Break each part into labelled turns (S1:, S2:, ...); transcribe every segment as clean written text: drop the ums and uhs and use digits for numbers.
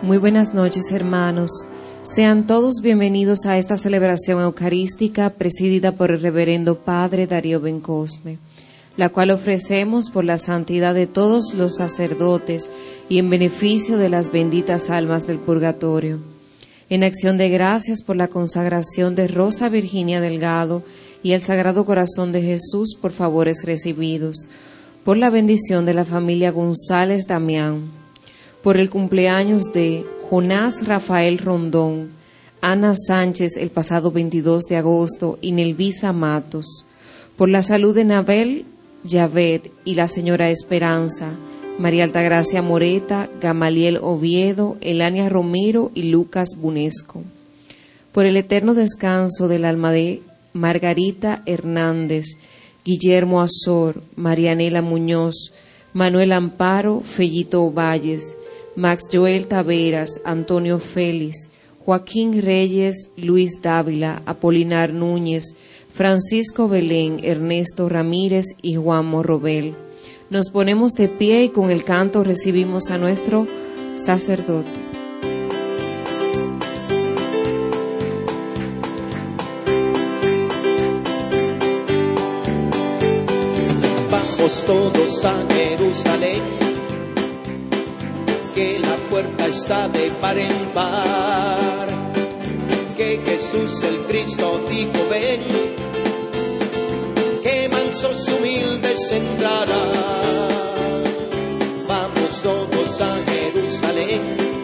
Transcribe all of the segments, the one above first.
S1: Muy buenas noches, hermanos. Sean todos bienvenidos a esta celebración eucarística presidida por el Reverendo Padre Darío Bencosme, la cual ofrecemos por la santidad de todos los sacerdotes y en beneficio de las benditas almas del purgatorio. En acción de gracias por la consagración de Rosa Virginia Delgado y el Sagrado Corazón de Jesús por favores recibidos, por la bendición de la familia González Damián, por el cumpleaños de Jonás Rafael Rondón, Ana Sánchez el pasado 22 de agosto y Nelvisa Matos, por la salud de Nabel Yavet y la señora Esperanza, María Altagracia Moreta, Gamaliel Oviedo, Elania Romero y Lucas Bunesco, por el eterno descanso del alma de Margarita Hernández, Guillermo Azor, Marianela Muñoz, Manuel Amparo, Fellito Valles, Max Joel Taveras, Antonio Félix, Joaquín Reyes, Luis Dávila, Apolinar Núñez, Francisco Belén, Ernesto Ramírez y Juan Morrobel. Nos ponemos de pie y con el canto recibimos a nuestro sacerdote.
S2: Vamos todos a Jerusalén, que la puerta está de par en par, que Jesús el Cristo dijo ven, que mansos y humildes entrarán. Vamos todos a Jerusalén,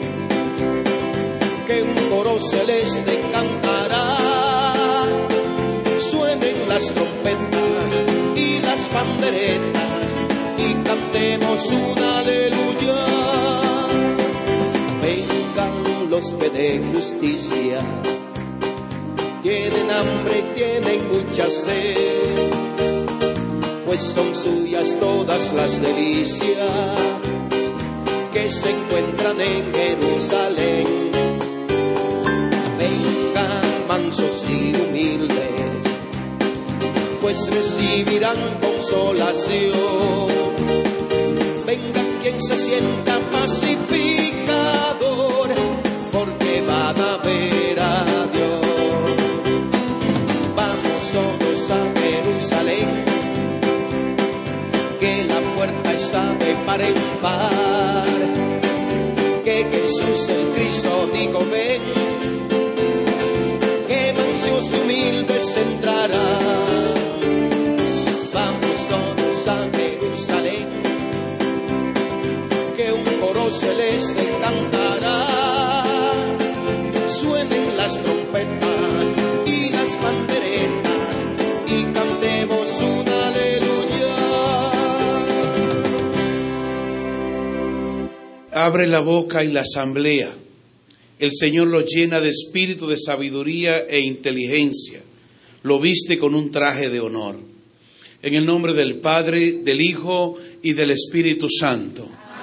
S2: que un coro celeste cantará, suenen las trompetas y las panderetas y cantemos un aleluya. Vengan los que de justicia tienen hambre y tienen mucha sed, pues son suyas todas las delicias que se encuentran en Jerusalén. Vengan mansos y humildes, pues recibirán consolación. Venga quien se sienta pacificador, porque van a ver a Dios. Vamos todos a Jerusalén, que la puerta está de par en par, que Jesús el Cristo dijo ven, que mansos y humildes entrarán. Celeste cantará, suenen las trompetas y las panderetas y cantemos un aleluya.
S3: Abre la boca y la asamblea, el Señor lo llena de espíritu de sabiduría e inteligencia, lo viste con un traje de honor. En el nombre del Padre, del Hijo y del Espíritu Santo.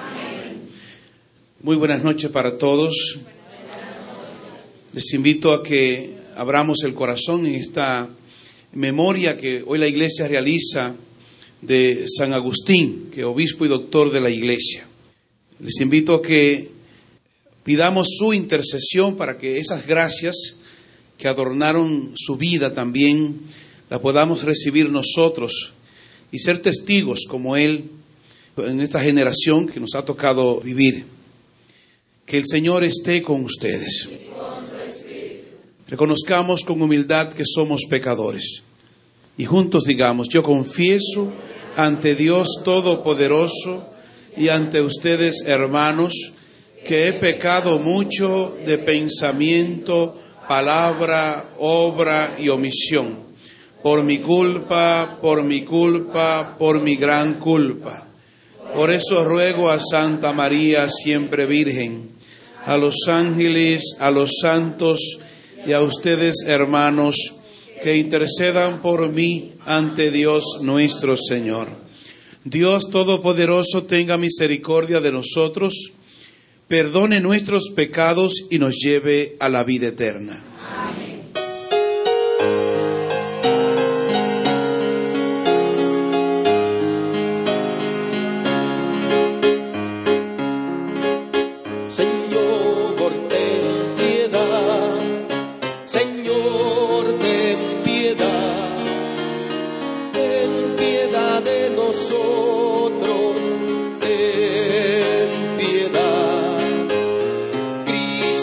S3: Muy buenas noches para todos. Les invito a que abramos el corazón en esta memoria que hoy la Iglesia realiza de San Agustín, que es obispo y doctor de la Iglesia. Les invito a que pidamos su intercesión para que esas gracias que adornaron su vida también la podamos recibir nosotros y ser testigos como él en esta generación que nos ha tocado vivir. Que el Señor esté con ustedes. Reconozcamos con humildad que somos pecadores. Y juntos digamos, yo confieso ante Dios Todopoderoso y ante ustedes, hermanos, que he pecado mucho de pensamiento, palabra, obra y omisión. Por mi culpa, por mi gran culpa. Por eso ruego a Santa María, siempre Virgen, a los ángeles, a los santos y a ustedes, hermanos, que intercedan por mí ante Dios nuestro Señor. Dios Todopoderoso tenga misericordia de nosotros, perdone nuestros pecados y nos lleve a la vida eterna.
S2: Señor,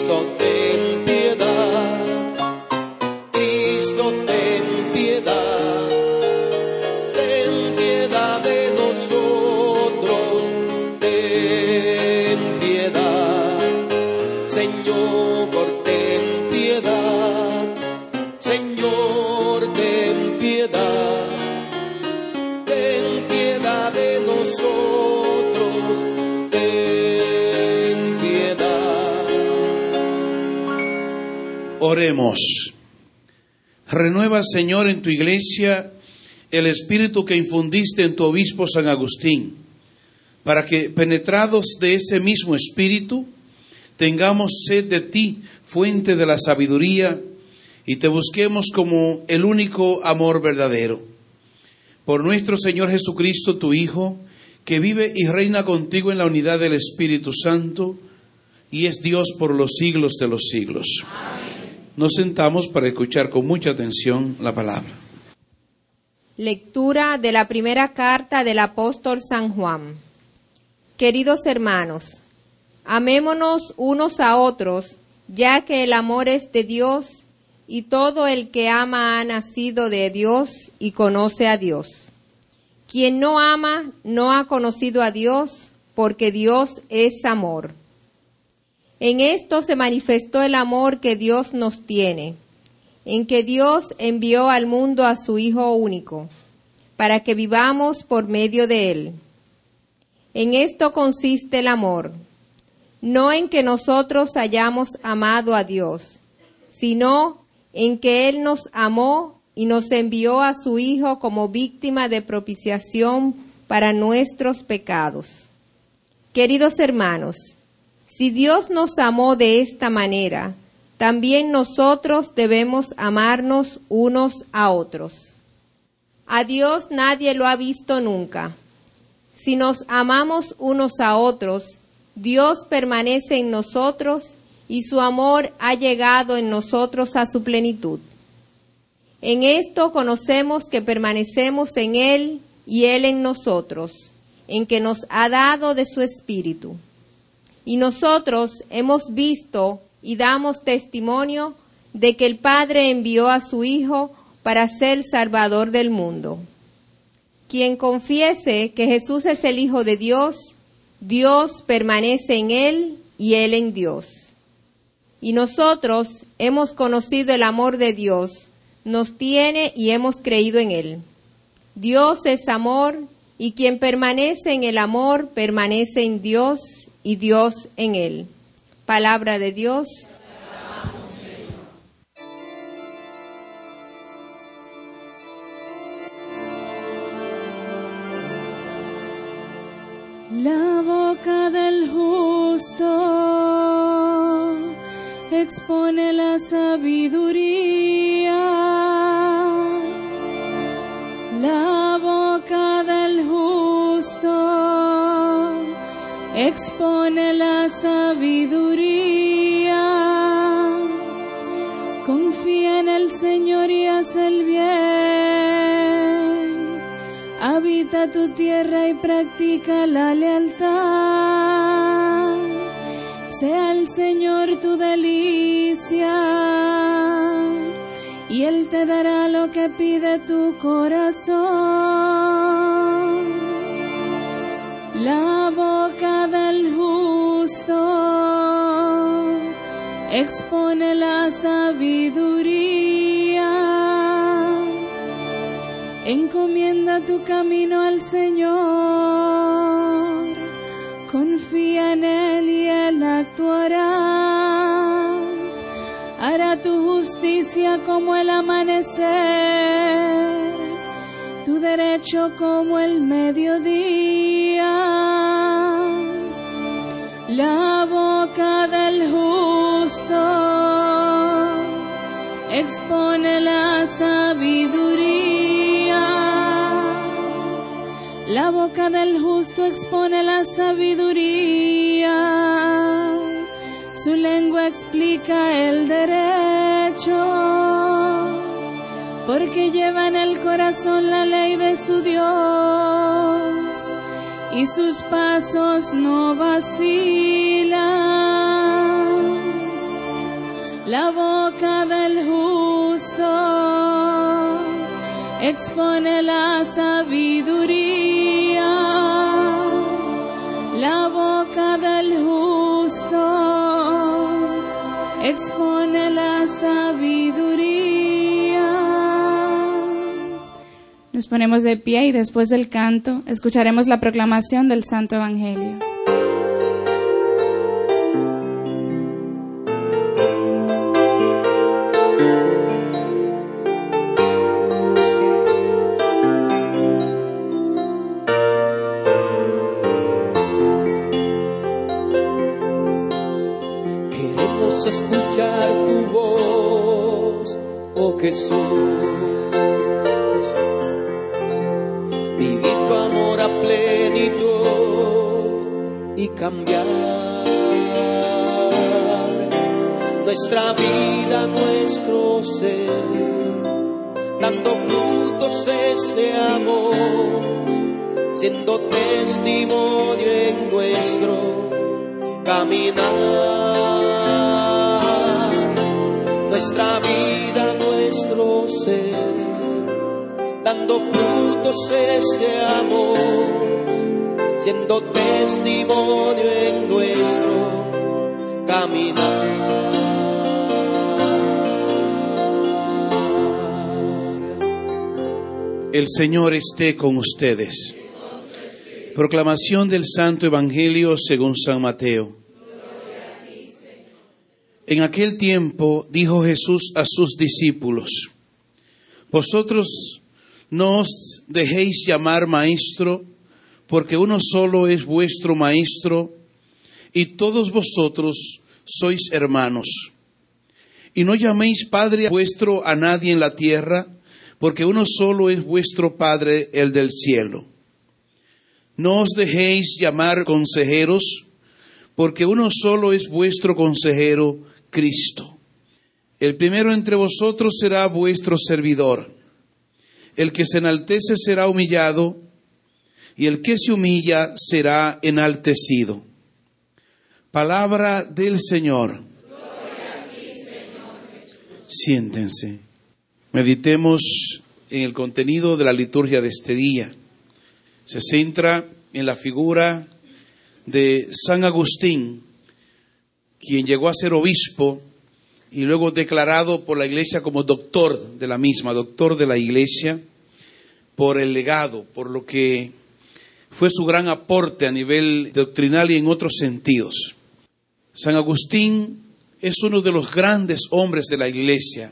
S2: Cristo, ten piedad. Cristo, ten piedad. Ten piedad de nosotros, ten piedad. Señor, ten piedad. Señor, ten piedad. Ten piedad de nosotros, ten piedad.
S3: Oremos. Renueva, Señor, en tu iglesia el espíritu que infundiste en tu obispo San Agustín, para que, penetrados de ese mismo espíritu, tengamos sed de ti, fuente de la sabiduría, y te busquemos como el único amor verdadero. Por nuestro Señor Jesucristo, tu Hijo, que vive y reina contigo en la unidad del Espíritu Santo, y es Dios por los siglos de los siglos. Amén. Nos sentamos para escuchar con mucha atención la palabra.
S4: Lectura de la primera carta del apóstol San Juan. Queridos hermanos, amémonos unos a otros, ya que el amor es de Dios, y todo el que ama ha nacido de Dios y conoce a Dios. Quien no ama no ha conocido a Dios, porque Dios es amor. En esto se manifestó el amor que Dios nos tiene, en que Dios envió al mundo a su Hijo único, para que vivamos por medio de Él. En esto consiste el amor, no en que nosotros hayamos amado a Dios, sino en que Él nos amó y nos envió a su Hijo como víctima de propiciación para nuestros pecados. Queridos hermanos, si Dios nos amó de esta manera, también nosotros debemos amarnos unos a otros. A Dios nadie lo ha visto nunca. Si nos amamos unos a otros, Dios permanece en nosotros y su amor ha llegado en nosotros a su plenitud. En esto conocemos que permanecemos en Él y Él en nosotros, en que nos ha dado de su Espíritu. Y nosotros hemos visto y damos testimonio de que el Padre envió a su Hijo para ser Salvador del mundo. Quien confiese que Jesús es el Hijo de Dios, Dios permanece en Él y Él en Dios. Y nosotros hemos conocido el amor de Dios, nos tiene y hemos creído en Él. Dios es amor, y quien permanece en el amor permanece en Dios y Dios en Él. Palabra de Dios.
S5: La boca del justo expone la sabiduría. La boca del justo expone la sabiduría. Confía en el Señor y haz el bien. Habita tu tierra y practica la lealtad. Sea el Señor tu delicia, y Él te dará lo que pide tu corazón. La boca del justo expone la sabiduría. Encomienda tu camino al Señor, confía en Él y Él actuará. Hará tu justicia como el amanecer, tu derecho como el mediodía. La boca del justo expone la sabiduría. La boca del justo expone la sabiduría. Su lengua explica el derecho, porque lleva en el corazón la ley de su Dios, y sus pasos no vacilan. La boca del justo expone la sabiduría. La boca del justo expone la sabiduría. Nos ponemos de pie y después del canto escucharemos la proclamación del Santo Evangelio.
S2: Escuchar tu voz, oh Jesús, vivir tu amor a plenitud y cambiar nuestra vida, nuestro ser, dando frutos de este amor, siendo testimonio en nuestro caminar. Nuestra vida, nuestro ser, dando frutos este amor, siendo testimonio en nuestro caminar.
S3: El Señor esté con ustedes. Proclamación del Santo Evangelio según San Mateo. En aquel tiempo dijo Jesús a sus discípulos: vosotros no os dejéis llamar maestro, porque uno solo es vuestro maestro, y todos vosotros sois hermanos. Y no llaméis Padre vuestro a nadie en la tierra, porque uno solo es vuestro Padre, el del cielo. No os dejéis llamar consejeros, porque uno solo es vuestro consejero, Cristo. El primero entre vosotros será vuestro servidor. El que se enaltece será humillado, y el que se humilla será enaltecido. Palabra del Señor.
S5: Gloria a ti, Señor Jesús.
S3: Siéntense. Meditemos en el contenido de la liturgia de este día. Se centra en la figura de San Agustín, quien llegó a ser obispo y luego declarado por la Iglesia como doctor de la misma, doctor de la Iglesia, por el legado, por lo que fue su gran aporte a nivel doctrinal y en otros sentidos. San Agustín es uno de los grandes hombres de la Iglesia,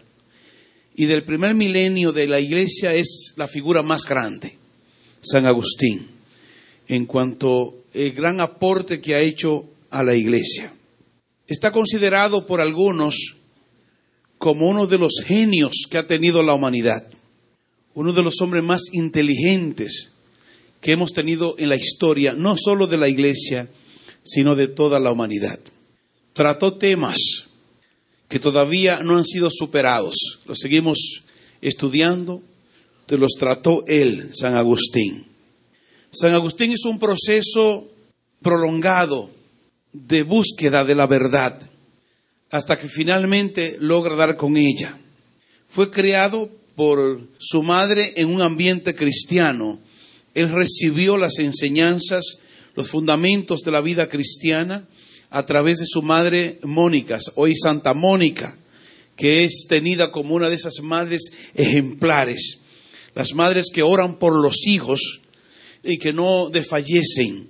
S3: y del primer milenio de la Iglesia es la figura más grande, San Agustín, en cuanto al gran aporte que ha hecho a la Iglesia. Está considerado por algunos como uno de los genios que ha tenido la humanidad, uno de los hombres más inteligentes que hemos tenido en la historia, no solo de la Iglesia, sino de toda la humanidad. Trató temas que todavía no han sido superados, los seguimos estudiando, los trató él, San Agustín. San Agustín hizo un proceso prolongado de búsqueda de la verdad, hasta que finalmente logra dar con ella. Fue criado por su madre en un ambiente cristiano. Él recibió las enseñanzas, los fundamentos de la vida cristiana a través de su madre Mónica, hoy Santa Mónica, que es tenida como una de esas madres ejemplares, las madres que oran por los hijos y que no desfallecen,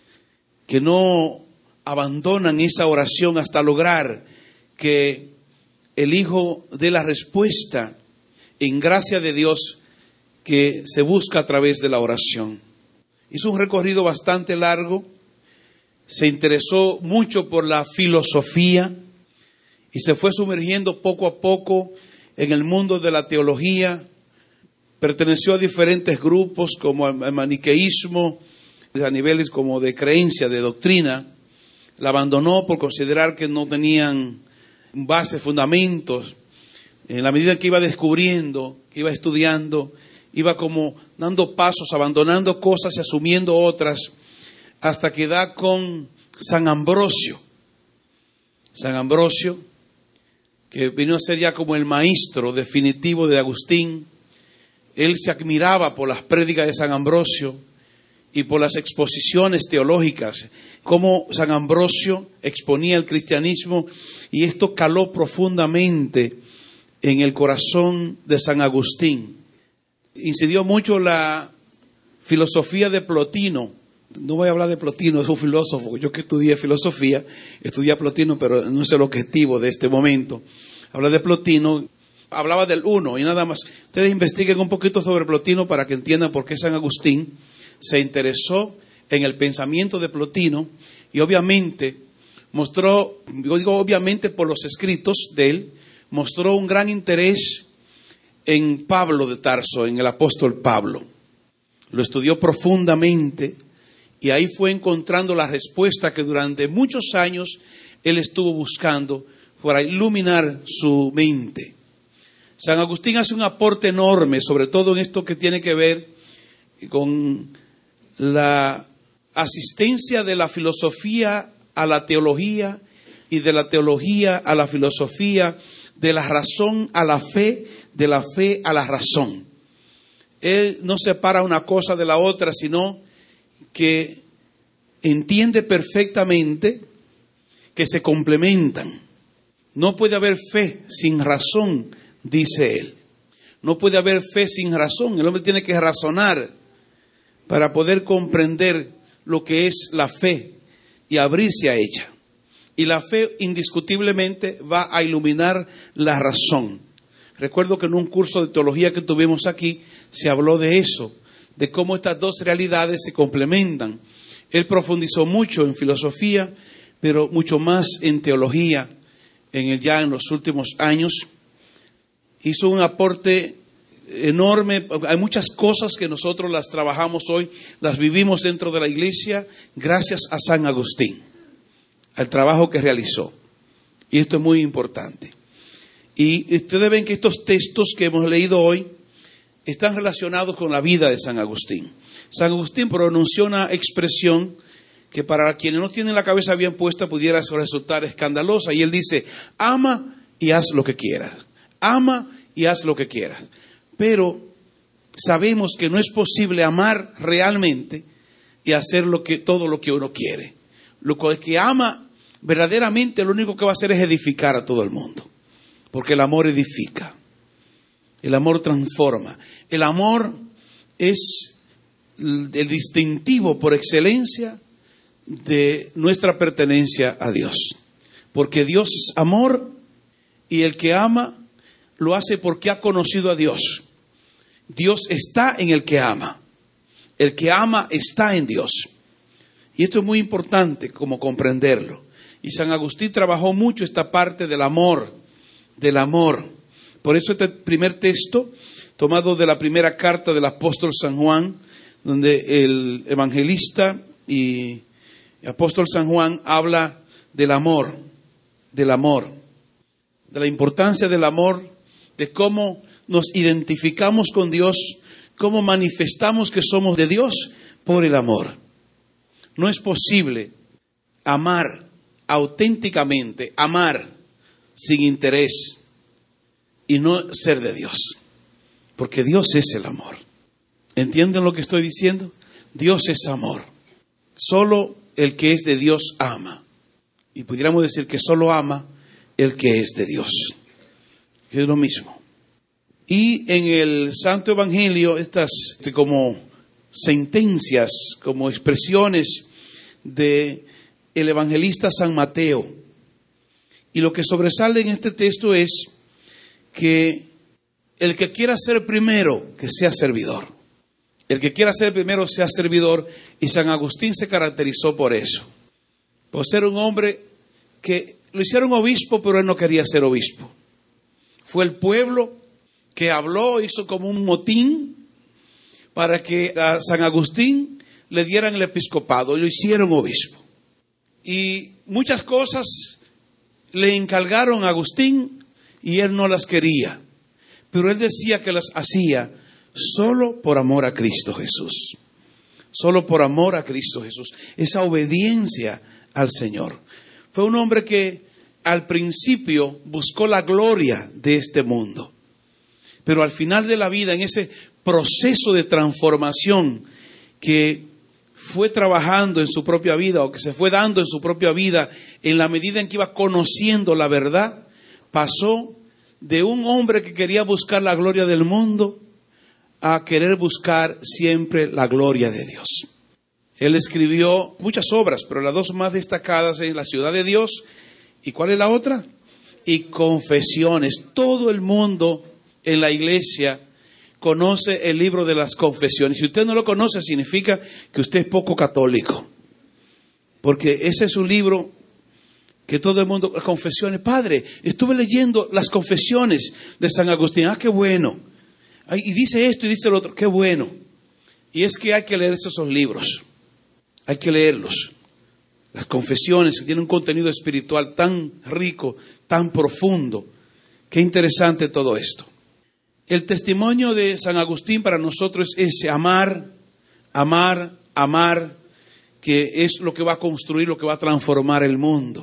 S3: que no abandonan esa oración hasta lograr que el hijo dé la respuesta en gracia de Dios que se busca a través de la oración. Hizo un recorrido bastante largo, se interesó mucho por la filosofía y se fue sumergiendo poco a poco en el mundo de la teología. Perteneció a diferentes grupos como el maniqueísmo, a niveles como de creencia, de doctrina. La abandonó por considerar que no tenían base, fundamentos. En la medida que iba descubriendo, que iba estudiando, iba como dando pasos, abandonando cosas y asumiendo otras, hasta que da con San Ambrosio. San Ambrosio, que vino a ser ya como el maestro definitivo de Agustín. Él se admiraba por las prédicas de San Ambrosio y por las exposiciones teológicas, cómo San Ambrosio exponía el cristianismo, y esto caló profundamente en el corazón de San Agustín. Incidió mucho la filosofía de Plotino. No voy a hablar de Plotino, es un filósofo. Yo que estudié filosofía, estudié a Plotino, pero no es el objetivo de este momento. Habla de Plotino, hablaba del uno y nada más. Ustedes investiguen un poquito sobre Plotino para que entiendan por qué San Agustín se interesó en el pensamiento de Plotino, y obviamente mostró, yo digo obviamente por los escritos de él, mostró un gran interés en Pablo de Tarso, en el apóstol Pablo. Lo estudió profundamente y ahí fue encontrando la respuesta que durante muchos años él estuvo buscando para iluminar su mente. San Agustín hace un aporte enorme, sobre todo en esto que tiene que ver con la asistencia de la filosofía a la teología y de la teología a la filosofía, de la razón a la fe, de la fe a la razón. Él no separa una cosa de la otra, sino que entiende perfectamente que se complementan. No puede haber fe sin razón, dice él. No puede haber fe sin razón. El hombre tiene que razonar para poder comprender lo que es la fe y abrirse a ella. Y la fe indiscutiblemente va a iluminar la razón. Recuerdo que en un curso de teología que tuvimos aquí se habló de eso, de cómo estas dos realidades se complementan. Él profundizó mucho en filosofía, pero mucho más en teología ya en los últimos años. Hizo un aporte enorme. Hay muchas cosas que nosotros las trabajamos hoy, las vivimos dentro de la iglesia gracias a San Agustín, al trabajo que realizó. Y esto es muy importante. Y ustedes ven que estos textos que hemos leído hoy están relacionados con la vida de San Agustín. San Agustín pronunció una expresión que para quienes no tienen la cabeza bien puesta pudiera resultar escandalosa. Y él dice: ama y haz lo que quieras. Ama y haz lo que quieras. Pero sabemos que no es posible amar realmente y hacer todo lo que uno quiere. Lo que ama verdaderamente, lo único que va a hacer es edificar a todo el mundo. Porque el amor edifica. El amor transforma. El amor es el distintivo por excelencia de nuestra pertenencia a Dios. Porque Dios es amor, y el que ama lo hace porque ha conocido a Dios. Dios está en el que ama. El que ama está en Dios. Y esto es muy importante como comprenderlo. Y San Agustín trabajó mucho esta parte del amor. Del amor. Por eso este primer texto, tomado de la primera carta del apóstol San Juan, donde el evangelista y apóstol San Juan habla del amor, de la importancia del amor, de cómo nos identificamos con Dios, cómo manifestamos que somos de Dios por el amor. No es posible amar auténticamente, amar sin interés y no ser de Dios, porque Dios es el amor. ¿Entienden lo que estoy diciendo? Dios es amor. Solo el que es de Dios ama. Y pudiéramos decir que solo ama el que es de Dios, que es lo mismo. Y en el Santo Evangelio, estas como sentencias, como expresiones de el evangelista San Mateo. Y lo que sobresale en este texto es que el que quiera ser primero, que sea servidor. El que quiera ser primero, sea servidor. Y San Agustín se caracterizó por eso. Por ser un hombre que lo hicieron obispo, pero él no quería ser obispo. Fue el pueblo que habló, hizo como un motín para que a San Agustín le dieran el episcopado. Y lo hicieron obispo. Y muchas cosas le encargaron a Agustín y él no las quería. Pero él decía que las hacía solo por amor a Cristo Jesús. Solo por amor a Cristo Jesús. Esa obediencia al Señor. Fue un hombre que al principio buscó la gloria de este mundo, pero al final de la vida, en ese proceso de transformación que fue trabajando en su propia vida, o que se fue dando en su propia vida, en la medida en que iba conociendo la verdad, pasó de un hombre que quería buscar la gloria del mundo a querer buscar siempre la gloria de Dios. Él escribió muchas obras, pero las dos más destacadas en La Ciudad de Dios. ¿Y cuál es la otra? Y Confesiones. Todo el mundo en la iglesia conoce el libro de las Confesiones. Si usted no lo conoce, significa que usted es poco católico. Porque ese es un libro que todo el mundo... Confesiones. Padre, estuve leyendo las Confesiones de San Agustín. ¡Ah, qué bueno! Y dice esto y dice lo otro. ¡Qué bueno! Y es que hay que leer esos libros. Hay que leerlos. Las Confesiones, que tienen un contenido espiritual tan rico, tan profundo. Qué interesante todo esto. El testimonio de San Agustín para nosotros es amar, amar, amar, que es lo que va a construir, lo que va a transformar el mundo.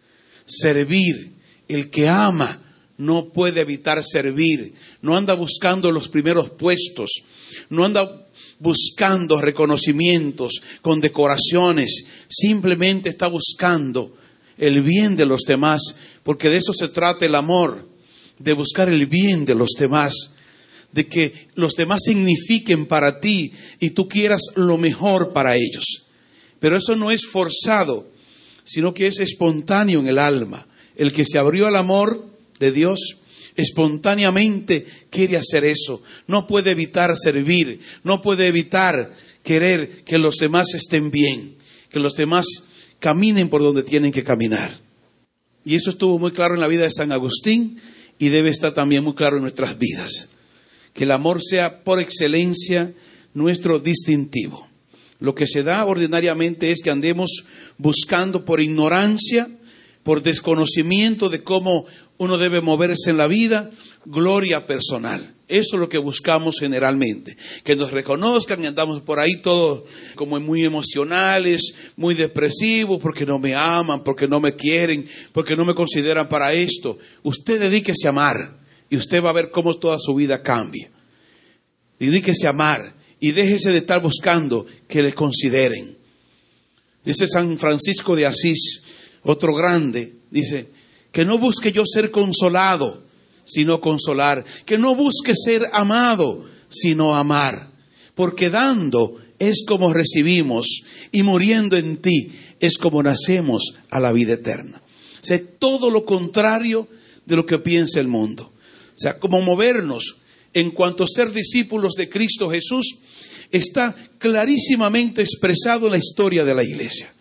S3: Servir. El que ama no puede evitar servir. No anda buscando los primeros puestos. No anda buscando reconocimientos, condecoraciones, simplemente está buscando el bien de los demás, porque de eso se trata el amor, de buscar el bien de los demás, de que los demás signifiquen para ti y tú quieras lo mejor para ellos. Pero eso no es forzado, sino que es espontáneo en el alma. El que se abrió al amor de Dios espontáneamente quiere hacer eso. No puede evitar servir, no puede evitar querer que los demás estén bien, que los demás caminen por donde tienen que caminar. Y eso estuvo muy claro en la vida de San Agustín y debe estar también muy claro en nuestras vidas. Que el amor sea por excelencia nuestro distintivo. Lo que se da ordinariamente es que andemos buscando por ignorancia, por desconocimiento de cómo uno debe moverse en la vida, gloria personal. Eso es lo que buscamos generalmente. Que nos reconozcan y andamos por ahí todos como muy emocionales, muy depresivos, porque no me aman, porque no me quieren, porque no me consideran para esto. Usted dedíquese a amar y usted va a ver cómo toda su vida cambia. Dedíquese a amar y déjese de estar buscando que le consideren. Dice San Francisco de Asís, otro grande, dice, que no busque yo ser consolado, sino consolar. Que no busque ser amado, sino amar. Porque dando es como recibimos, y muriendo en ti es como nacemos a la vida eterna. O sea, todo lo contrario de lo que piensa el mundo. O sea, como movernos en cuanto a ser discípulos de Cristo Jesús, está clarísimamente expresado en la historia de la iglesia.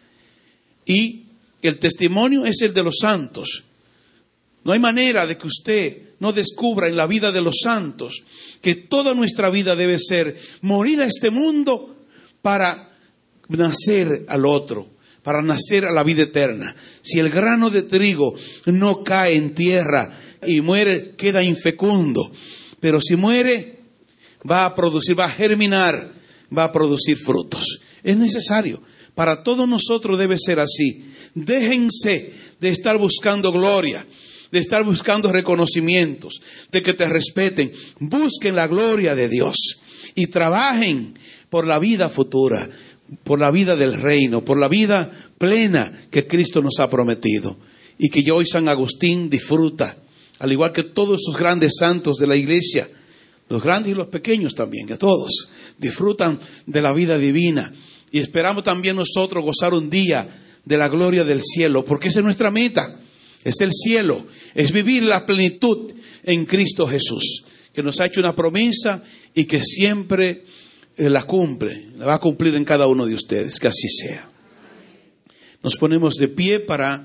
S3: Y el testimonio es el de los santos. No hay manera de que usted no descubra en la vida de los santos que toda nuestra vida debe ser morir a este mundo para nacer al otro, para nacer a la vida eterna. Si el grano de trigo no cae en tierra y muere, queda infecundo. Pero si muere, va a producir, va a germinar, va a producir frutos. Es necesario. Para todos nosotros debe ser así. Déjense de estar buscando gloria, de estar buscando reconocimientos, de que te respeten. Busquen la gloria de Dios y trabajen por la vida futura, por la vida del reino, por la vida plena que Cristo nos ha prometido. Y que hoy San Agustín disfruta, al igual que todos esos grandes santos de la iglesia, los grandes y los pequeños también, que todos disfrutan de la vida divina. Y esperamos también nosotros gozar un día de la gloria del cielo, porque esa es nuestra meta. Es el cielo, es vivir la plenitud en Cristo Jesús, que nos ha hecho una promesa y que siempre la cumple, la va a cumplir en cada uno de ustedes, que así sea. Nos ponemos de pie para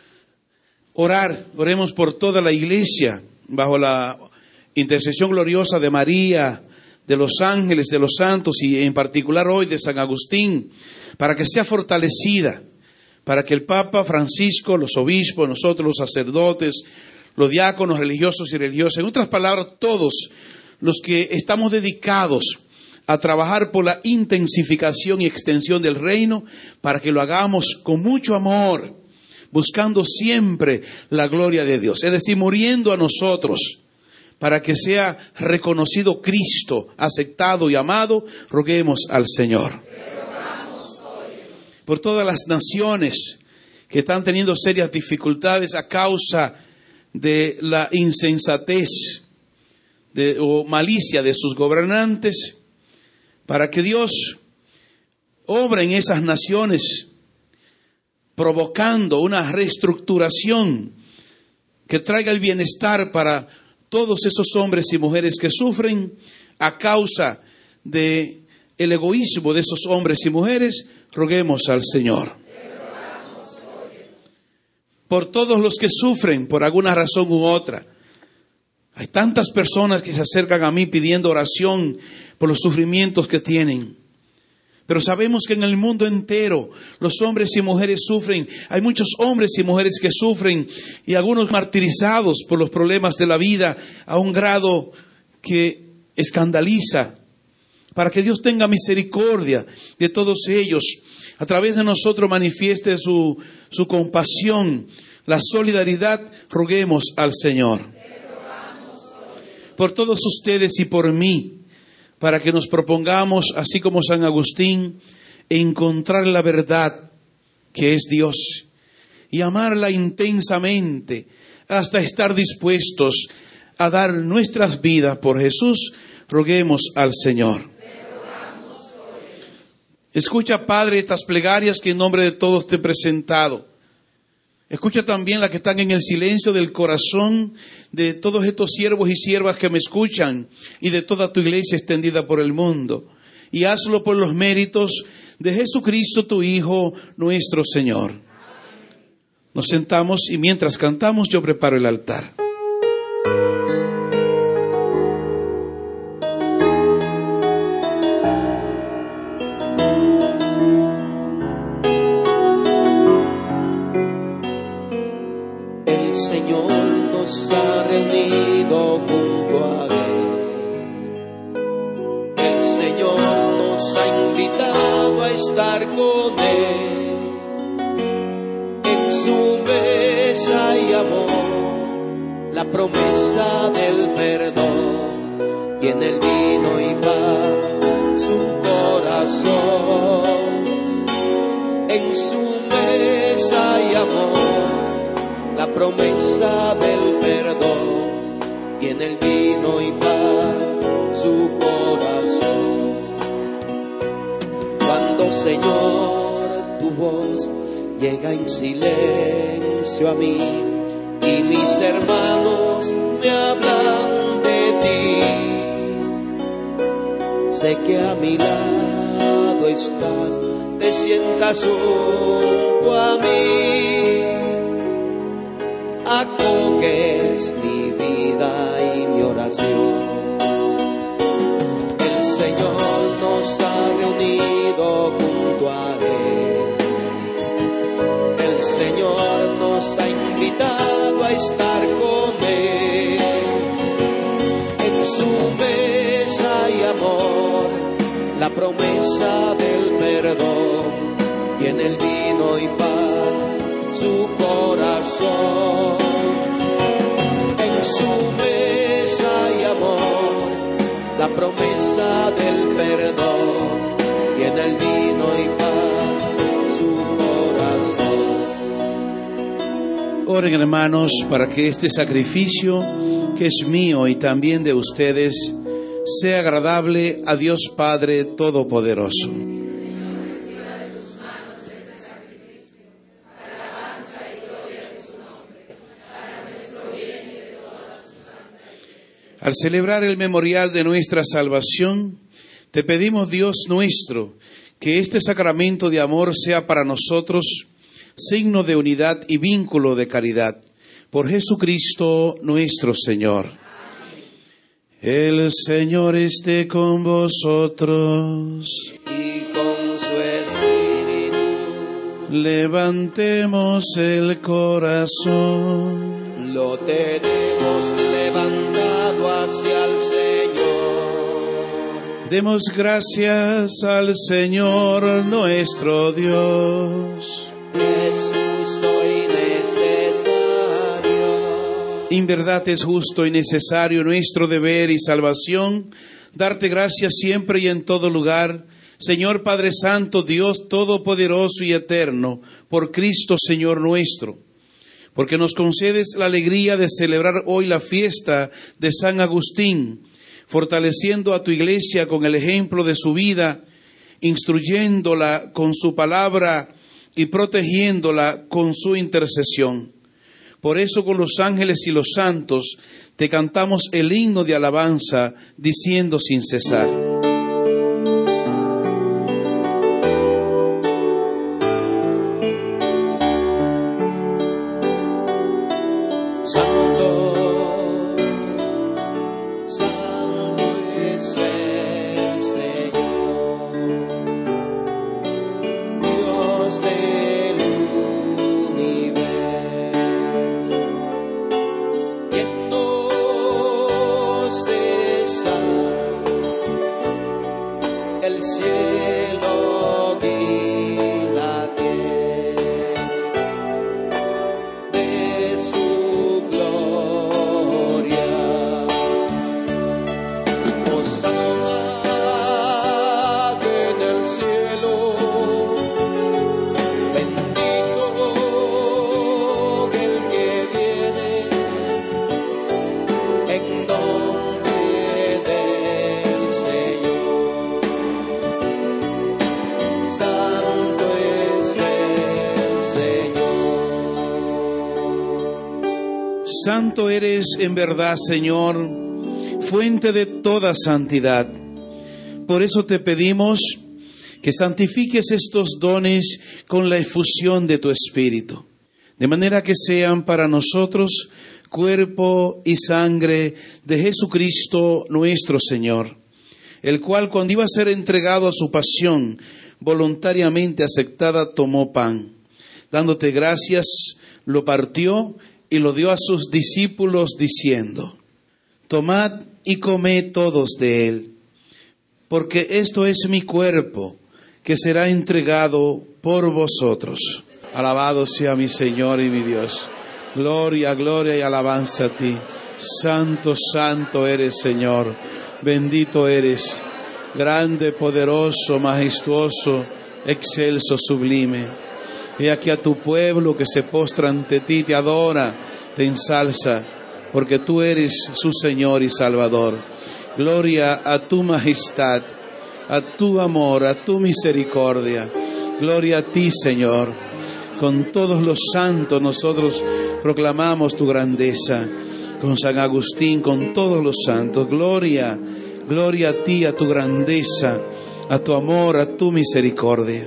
S3: orar. Oremos por toda la iglesia, bajo la intercesión gloriosa de María, de los ángeles, de los santos y en particular hoy de San Agustín, para que sea fortalecida, para que el Papa Francisco, los obispos, nosotros los sacerdotes, los diáconos religiosos y religiosas, en otras palabras, todos los que estamos dedicados a trabajar por la intensificación y extensión del reino, para que lo hagamos con mucho amor, buscando siempre la gloria de Dios, es decir, muriendo a nosotros para que sea reconocido Cristo, aceptado y amado, roguemos al Señor. Por todas las naciones que están teniendo serias dificultades a causa de la insensatez o malicia de sus gobernantes, para que Dios obra en esas naciones, provocando una reestructuración que traiga el bienestar para todos esos hombres y mujeres que sufren a causa de el egoísmo de esos hombres y mujeres, roguemos al Señor. Por todos los que sufren por alguna razón u otra. Hay tantas personas que se acercan a mí pidiendo oración por los sufrimientos que tienen. Pero sabemos que en el mundo entero los hombres y mujeres sufren. Hay muchos hombres y mujeres que sufren y algunos martirizados por los problemas de la vida a un grado que escandaliza. Para que Dios tenga misericordia de todos ellos, a través de nosotros manifieste su compasión, la solidaridad, roguemos al Señor. Por todos ustedes y por mí, para que nos propongamos, así como San Agustín, encontrar la verdad que es Dios y amarla intensamente hasta estar dispuestos a dar nuestras vidas por Jesús, roguemos al Señor. Escucha, Padre, estas plegarias que en nombre de todos te he presentado. Escucha también las que están en el silencio del corazón de todos estos siervos y siervas que me escuchan y de toda tu iglesia extendida por el mundo. Y hazlo por los méritos de Jesucristo, tu Hijo, nuestro Señor. Nos sentamos y mientras cantamos yo preparo el altar.
S2: La promesa del perdón y en el vino y pan su corazón. En su mesa hay amor, la promesa del perdón y en el vino y pan su corazón. Cuando, Señor, tu voz llega en silencio a mí y mis hermanos me hablan de ti, sé que a mi lado estás, te sientas junto a mí, acoges mi vida y mi oración. El Señor nos ha reunido junto a Él, el Señor nos ha invitado a estar con Él. En su mesa hay amor, la promesa del perdón y en el vino y pan su corazón. En su mesa hay amor, la promesa del perdón y en el vino y pan su corazón.
S3: Oren, hermanos, para que este sacrificio que es mío y también de ustedes sea agradable a Dios Padre Todopoderoso. Al celebrar el memorial de nuestra salvación, te pedimos, Dios nuestro, que este sacramento de amor sea para nosotros signo de unidad y vínculo de caridad. Por Jesucristo nuestro Señor. El Señor esté con vosotros.
S2: Y con su espíritu.
S3: Levantemos el corazón.
S2: Lo tenemos levantado hacia el Señor.
S3: Demos gracias al Señor nuestro Dios.
S2: Jesús, hoy
S3: En verdad es justo y necesario nuestro deber y salvación darte gracias siempre y en todo lugar, Señor Padre Santo, Dios Todopoderoso y Eterno, por Cristo Señor nuestro, porque nos concedes la alegría de celebrar hoy la fiesta de San Agustín, fortaleciendo a tu iglesia con el ejemplo de su vida, instruyéndola con su palabra y protegiéndola con su intercesión. Por eso con los ángeles y los santos te cantamos el himno de alabanza, diciendo sin cesar. Santo eres en verdad, Señor, fuente de toda santidad. Por eso te pedimos que santifiques estos dones con la efusión de tu Espíritu, de manera que sean para nosotros cuerpo y sangre de Jesucristo nuestro Señor, el cual cuando iba a ser entregado a su pasión, voluntariamente aceptada, tomó pan. Dándote gracias, lo partió y lo dio a sus discípulos diciendo: tomad y comed todos de él, porque esto es mi cuerpo, que será entregado por vosotros. Alabado sea mi Señor y mi Dios. Gloria, gloria y alabanza a ti. Santo, santo eres, Señor. Bendito eres, grande, poderoso, majestuoso, excelso, sublime. He aquí a tu pueblo que se postra ante ti, te adora, te ensalza, porque tú eres su Señor y Salvador. Gloria a tu majestad, a tu amor, a tu misericordia. Gloria a ti, Señor. Con todos los santos nosotros proclamamos tu grandeza. Con San Agustín, con todos los santos. Gloria, gloria a ti, a tu grandeza, a tu amor, a tu misericordia.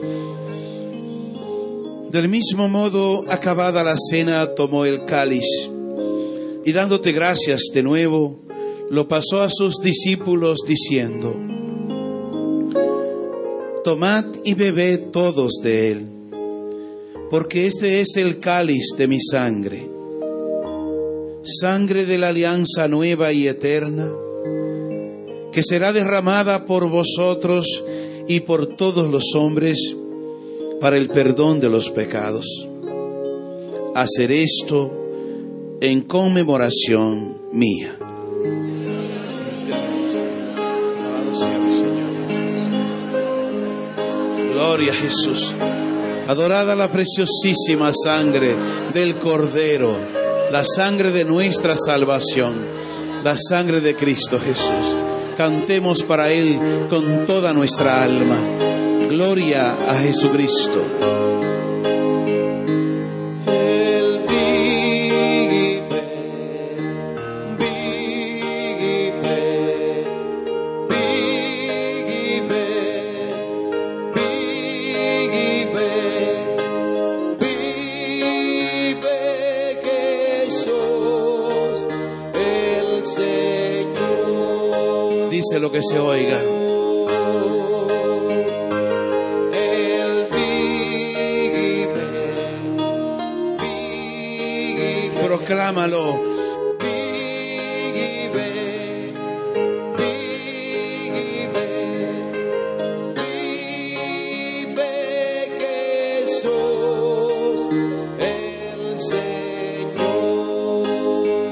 S3: Del mismo modo, acabada la cena, tomó el cáliz y dándote gracias de nuevo, lo pasó a sus discípulos diciendo: tomad y bebed todos de él, porque este es el cáliz de mi sangre, sangre de la alianza nueva y eterna, que será derramada por vosotros y por todos los hombres para el perdón de los pecados. Hacer esto en conmemoración mía. Gloria a Jesús. Adorada la preciosísima sangre del Cordero, la sangre de nuestra salvación, la sangre de Cristo Jesús. Cantemos para Él con toda nuestra alma. Gloria a Jesucristo.
S2: Él vive, vive, vive, vive, vive Jesús, el Señor.
S3: Dice lo que se oiga. Proclámalo.
S2: Vive, vive, vive Jesús, el Señor.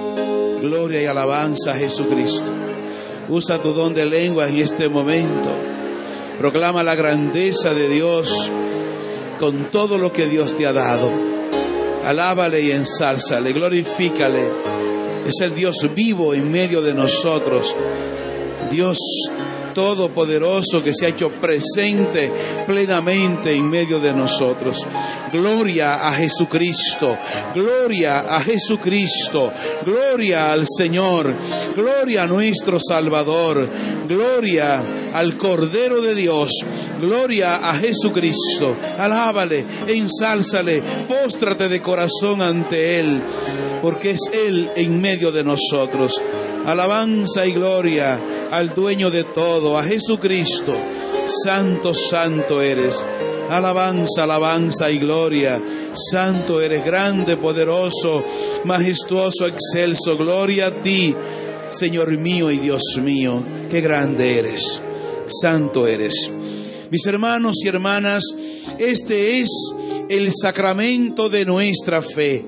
S3: Gloria y alabanza a Jesucristo. Usa tu don de lengua en este momento. Proclama la grandeza de Dios con todo lo que Dios te ha dado. Alábale y ensálzale, glorifícale. Es el Dios vivo en medio de nosotros. Dios todopoderoso que se ha hecho presente plenamente en medio de nosotros. Gloria a Jesucristo, gloria a Jesucristo, gloria al Señor, gloria a nuestro Salvador, gloria al Cordero de Dios, gloria a Jesucristo. Alábale, ensálzale, póstrate de corazón ante Él, porque es Él en medio de nosotros. Alabanza y gloria al dueño de todo, a Jesucristo. Santo, santo eres. Alabanza, alabanza y gloria. Santo eres, grande, poderoso, majestuoso, excelso. Gloria a ti, Señor mío y Dios mío. Qué grande eres. Santo eres. Mis hermanos y hermanas, este es el sacramento de nuestra fe.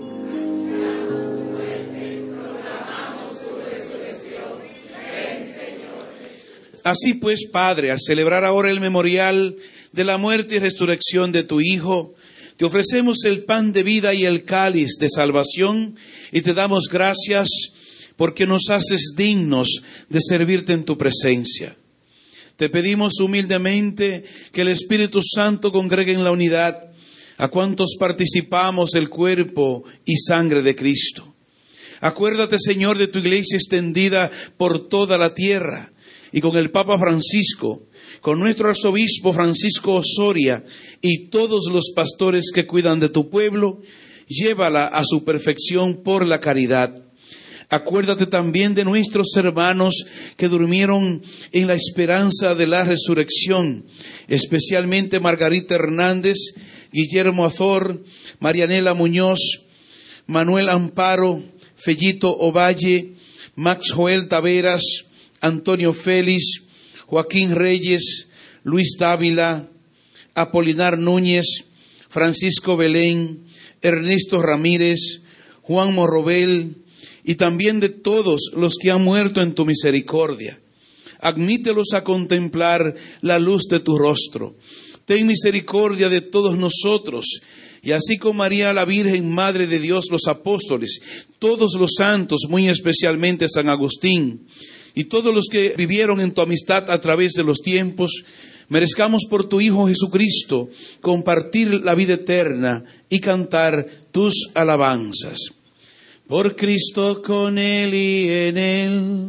S3: Así pues, Padre, al celebrar ahora el memorial de la muerte y resurrección de tu Hijo, te ofrecemos el pan de vida y el cáliz de salvación y te damos gracias porque nos haces dignos de servirte en tu presencia. Te pedimos humildemente que el Espíritu Santo congregue en la unidad a cuantos participamos del cuerpo y sangre de Cristo. Acuérdate, Señor, de tu iglesia extendida por toda la tierra, y con el Papa Francisco, con nuestro arzobispo Francisco Osoria y todos los pastores que cuidan de tu pueblo, llévala a su perfección por la caridad. Acuérdate también de nuestros hermanos que durmieron en la esperanza de la resurrección, especialmente Margarita Hernández, Guillermo Azor, Marianela Muñoz, Manuel Amparo, Fellito Ovalle, Max Joel Taveras, Antonio Félix, Joaquín Reyes, Luis Dávila, Apolinar Núñez, Francisco Belén, Ernesto Ramírez, Juan Morrobel, y también de todos los que han muerto en tu misericordia. Admítelos a contemplar la luz de tu rostro. Ten misericordia de todos nosotros, y así como María la Virgen, Madre de Dios, los apóstoles, todos los santos, muy especialmente San Agustín, y todos los que vivieron en tu amistad a través de los tiempos, merezcamos por tu Hijo Jesucristo compartir la vida eterna y cantar tus alabanzas. Por Cristo, con Él y en Él,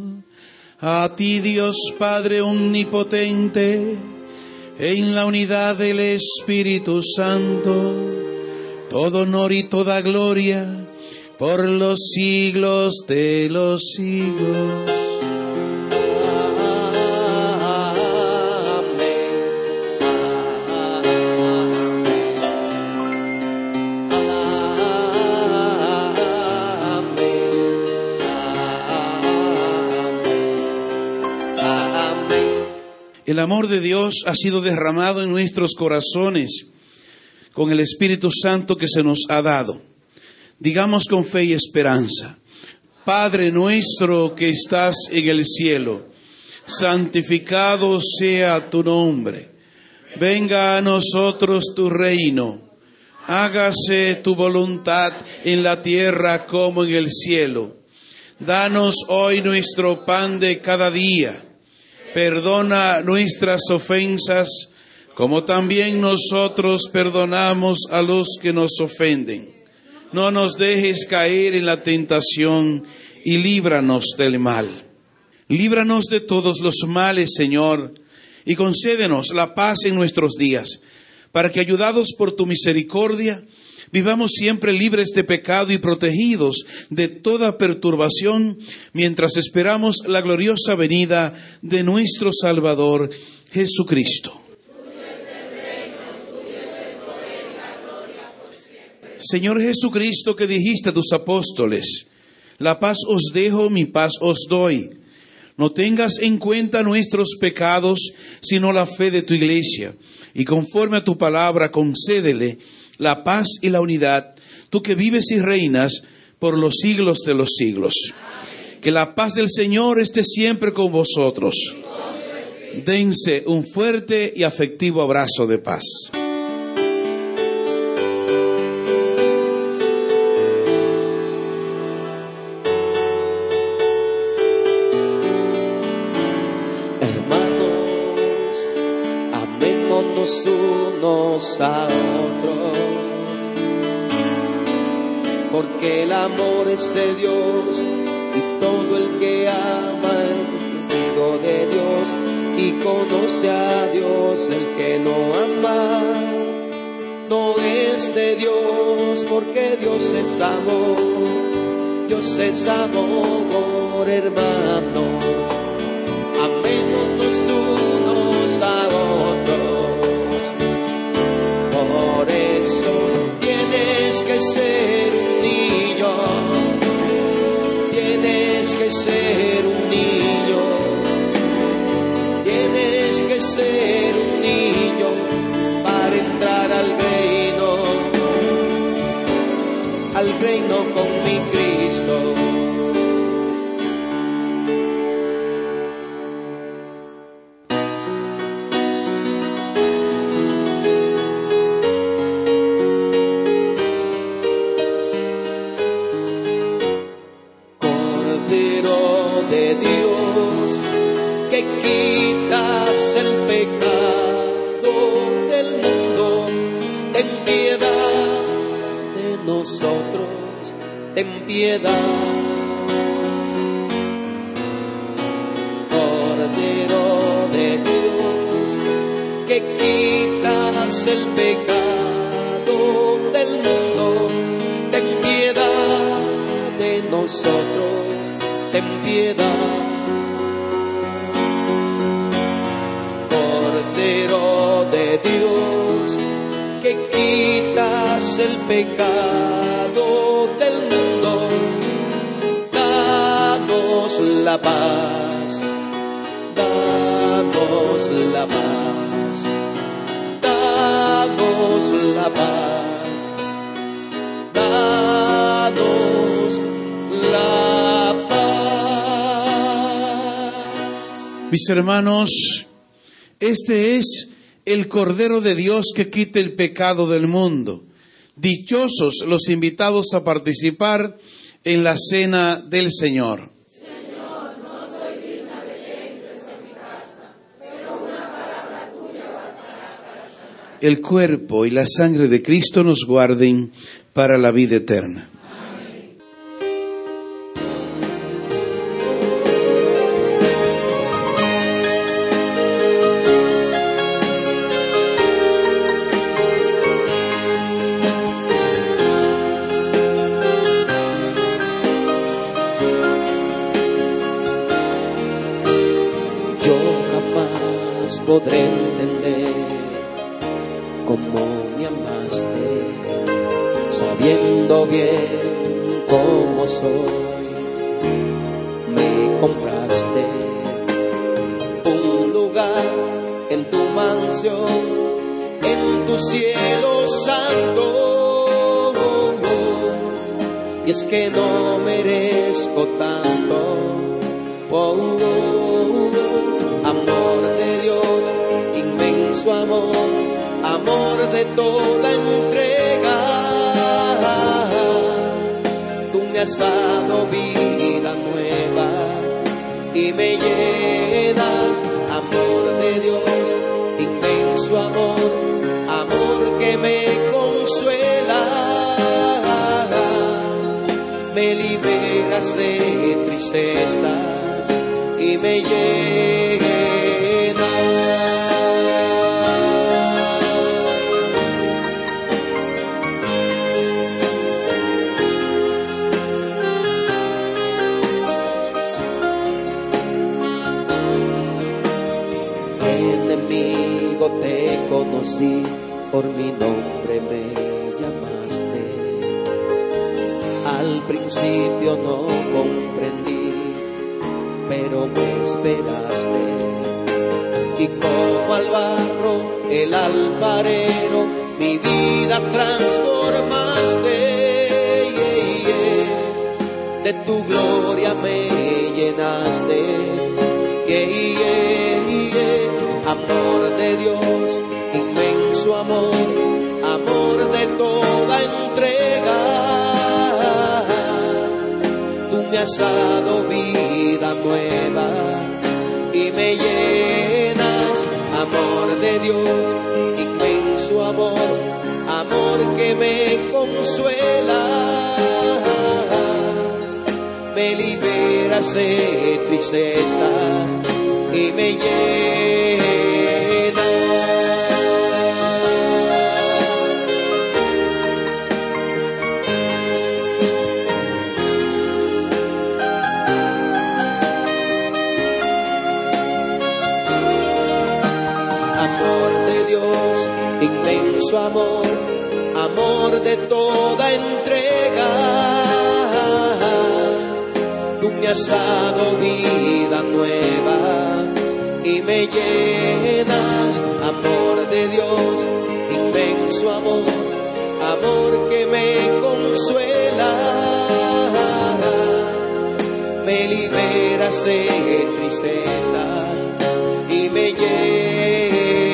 S3: a ti Dios Padre omnipotente, en la unidad del Espíritu Santo, todo honor y toda gloria por los siglos de los siglos. El amor de Dios ha sido derramado en nuestros corazones con el Espíritu Santo que se nos ha dado. Digamos con fe y esperanza: Padre nuestro que estás en el cielo, santificado sea tu nombre. Venga a nosotros tu reino. Hágase tu voluntad en la tierra como en el cielo. Danos hoy nuestro pan de cada día. Perdona nuestras ofensas, como también nosotros perdonamos a los que nos ofenden. No nos dejes caer en la tentación y líbranos del mal. Líbranos de todos los males, Señor, y concédenos la paz en nuestros días, para que, ayudados por tu misericordia, vivamos siempre libres de pecado y protegidos de toda perturbación, mientras esperamos la gloriosa venida de nuestro Salvador Jesucristo. Señor Jesucristo, que dijiste a tus apóstoles: la paz os dejo, mi paz os doy. No tengas en cuenta nuestros pecados, sino la fe de tu iglesia, y conforme a tu palabra concédele la paz y la unidad, tú que vives y reinas por los siglos de los siglos. Que la paz del Señor esté siempre con vosotros. Dense un fuerte y afectivo abrazo de paz.
S2: Hermanos, amémonos unos a otros, porque el amor es de Dios, y todo el que ama es hijo de Dios, y conoce a Dios. El que no ama no es de Dios, porque Dios es amor. Dios es amor, hermanos. Amémonos unos a otros. Por eso tienes que ser un niño. Tienes que ser un niño. Tienes que ser un niño para entrar al reino con mi Cristo. Cordero de Dios, que quitas el pecado del mundo, ten piedad de nosotros, ten piedad. Cordero de Dios, que quitas el pecado del mundo, ten piedad de nosotros, ten piedad. Cordero de Dios, que quitas el pecado del mundo, danos la paz, danos la paz, danos la paz, danos la paz.
S3: Mis hermanos, este es el Cordero de Dios que quita el pecado del mundo. Dichosos los invitados a participar en la cena del Señor.
S6: Señor, no soy digna de que entres en mi casa, pero una palabra tuya bastará para sanar.
S3: El cuerpo y la sangre de Cristo nos guarden para la vida eterna.
S2: Podré entender cómo me amaste, sabiendo bien cómo soy. Me compraste un lugar en tu mansión, en tu cielo santo. Y es que no merezco tanto. Amor de Dios, inmenso amor, amor de toda entrega. Tú me has dado vida nueva y me llenas. Amor de Dios, inmenso amor, amor que me consuela. Me liberas de tristezas y me llenas. Enemigo, te conocí, por mi nombre me llamaste. Al principio no comprendí, pero me esperaste. Y como al barro, el alfarero, mi vida transformaste. de tu gloria me llenaste. Amor de Dios, inmenso amor, amor de toda entrega. Tú me has dado vida nueva y me llenas. Amor de Dios, inmenso amor, amor que me consuela. Me liberas de tristezas y me llenas. Amor de Dios, inmenso amor, amor de toda entrega. Tú me has dado vida nueva y me llenas. Amor de Dios, inmenso amor, amor que me consuela. Me liberas de tristezas y me llenas.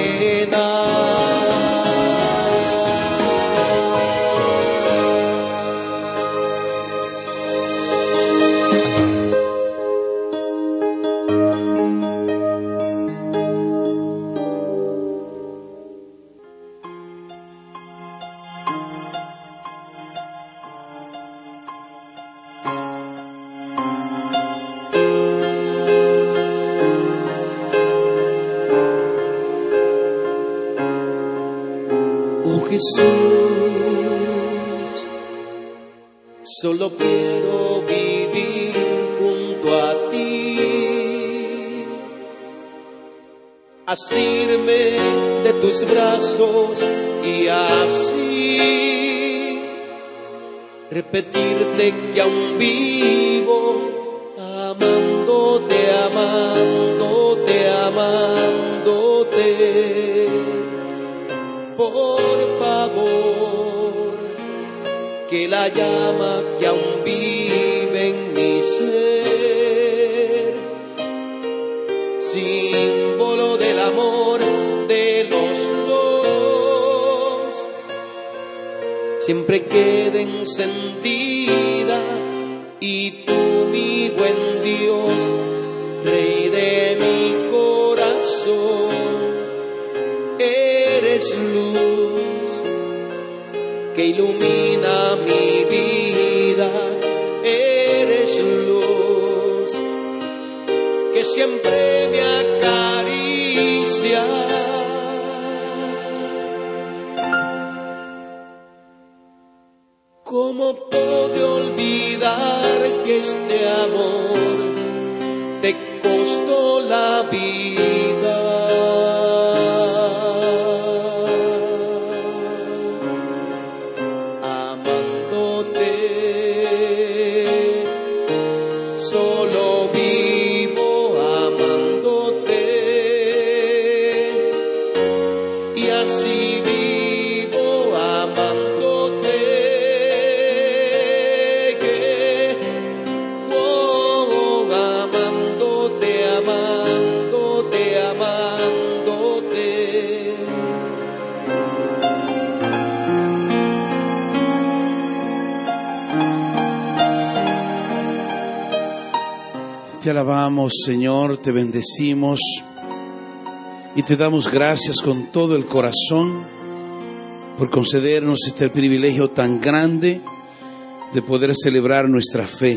S2: Jesús, solo quiero vivir junto a ti, asirme de tus brazos y así repetirte que aún vivo amándote, amándote, amándote. Por favor, que la llama que aún vive en mi ser, símbolo del amor de los dos, siempre quede encendida. Y tú, mi buen Dios, Rey de mi corazón, eres luz que ilumina mi vida, eres luz que siempre me acaricia. ¿Cómo puedo olvidar que este amor te costó la vida? Solo vivo amándote y así vivo amándote. Amándote, amándote, amándote.
S3: Te alabamos, Señor, te bendecimos y te damos gracias con todo el corazón por concedernos este privilegio tan grande de poder celebrar nuestra fe,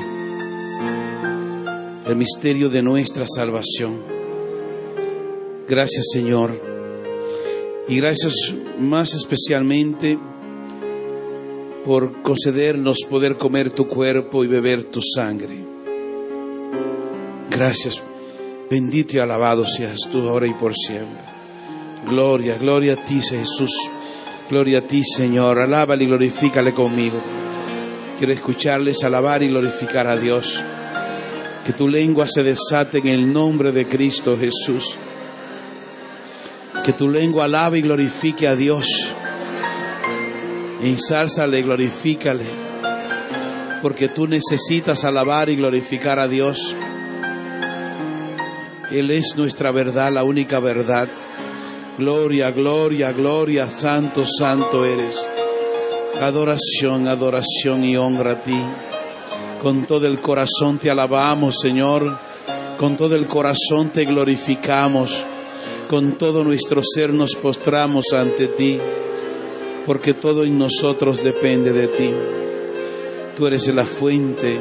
S3: el misterio de nuestra salvación. Gracias, Señor, y gracias más especialmente por concedernos poder comer tu cuerpo y beber tu sangre. Gracias, bendito y alabado seas tú ahora y por siempre. Gloria, gloria a ti, Jesús. Gloria a ti, Señor. Alábale y glorifícale conmigo. Quiero escucharles alabar y glorificar a Dios. Que tu lengua se desate en el nombre de Cristo Jesús. Que tu lengua alabe y glorifique a Dios. Ensálzale, glorifícale. porque tú necesitas alabar y glorificar a Dios. Él es nuestra verdad, la única verdad. Gloria, gloria, gloria, santo, santo eres. Adoración, adoración y honra a ti. Con todo el corazón te alabamos, Señor. Con todo el corazón te glorificamos. Con todo nuestro ser nos postramos ante ti, porque todo en nosotros depende de ti. Tú eres la fuente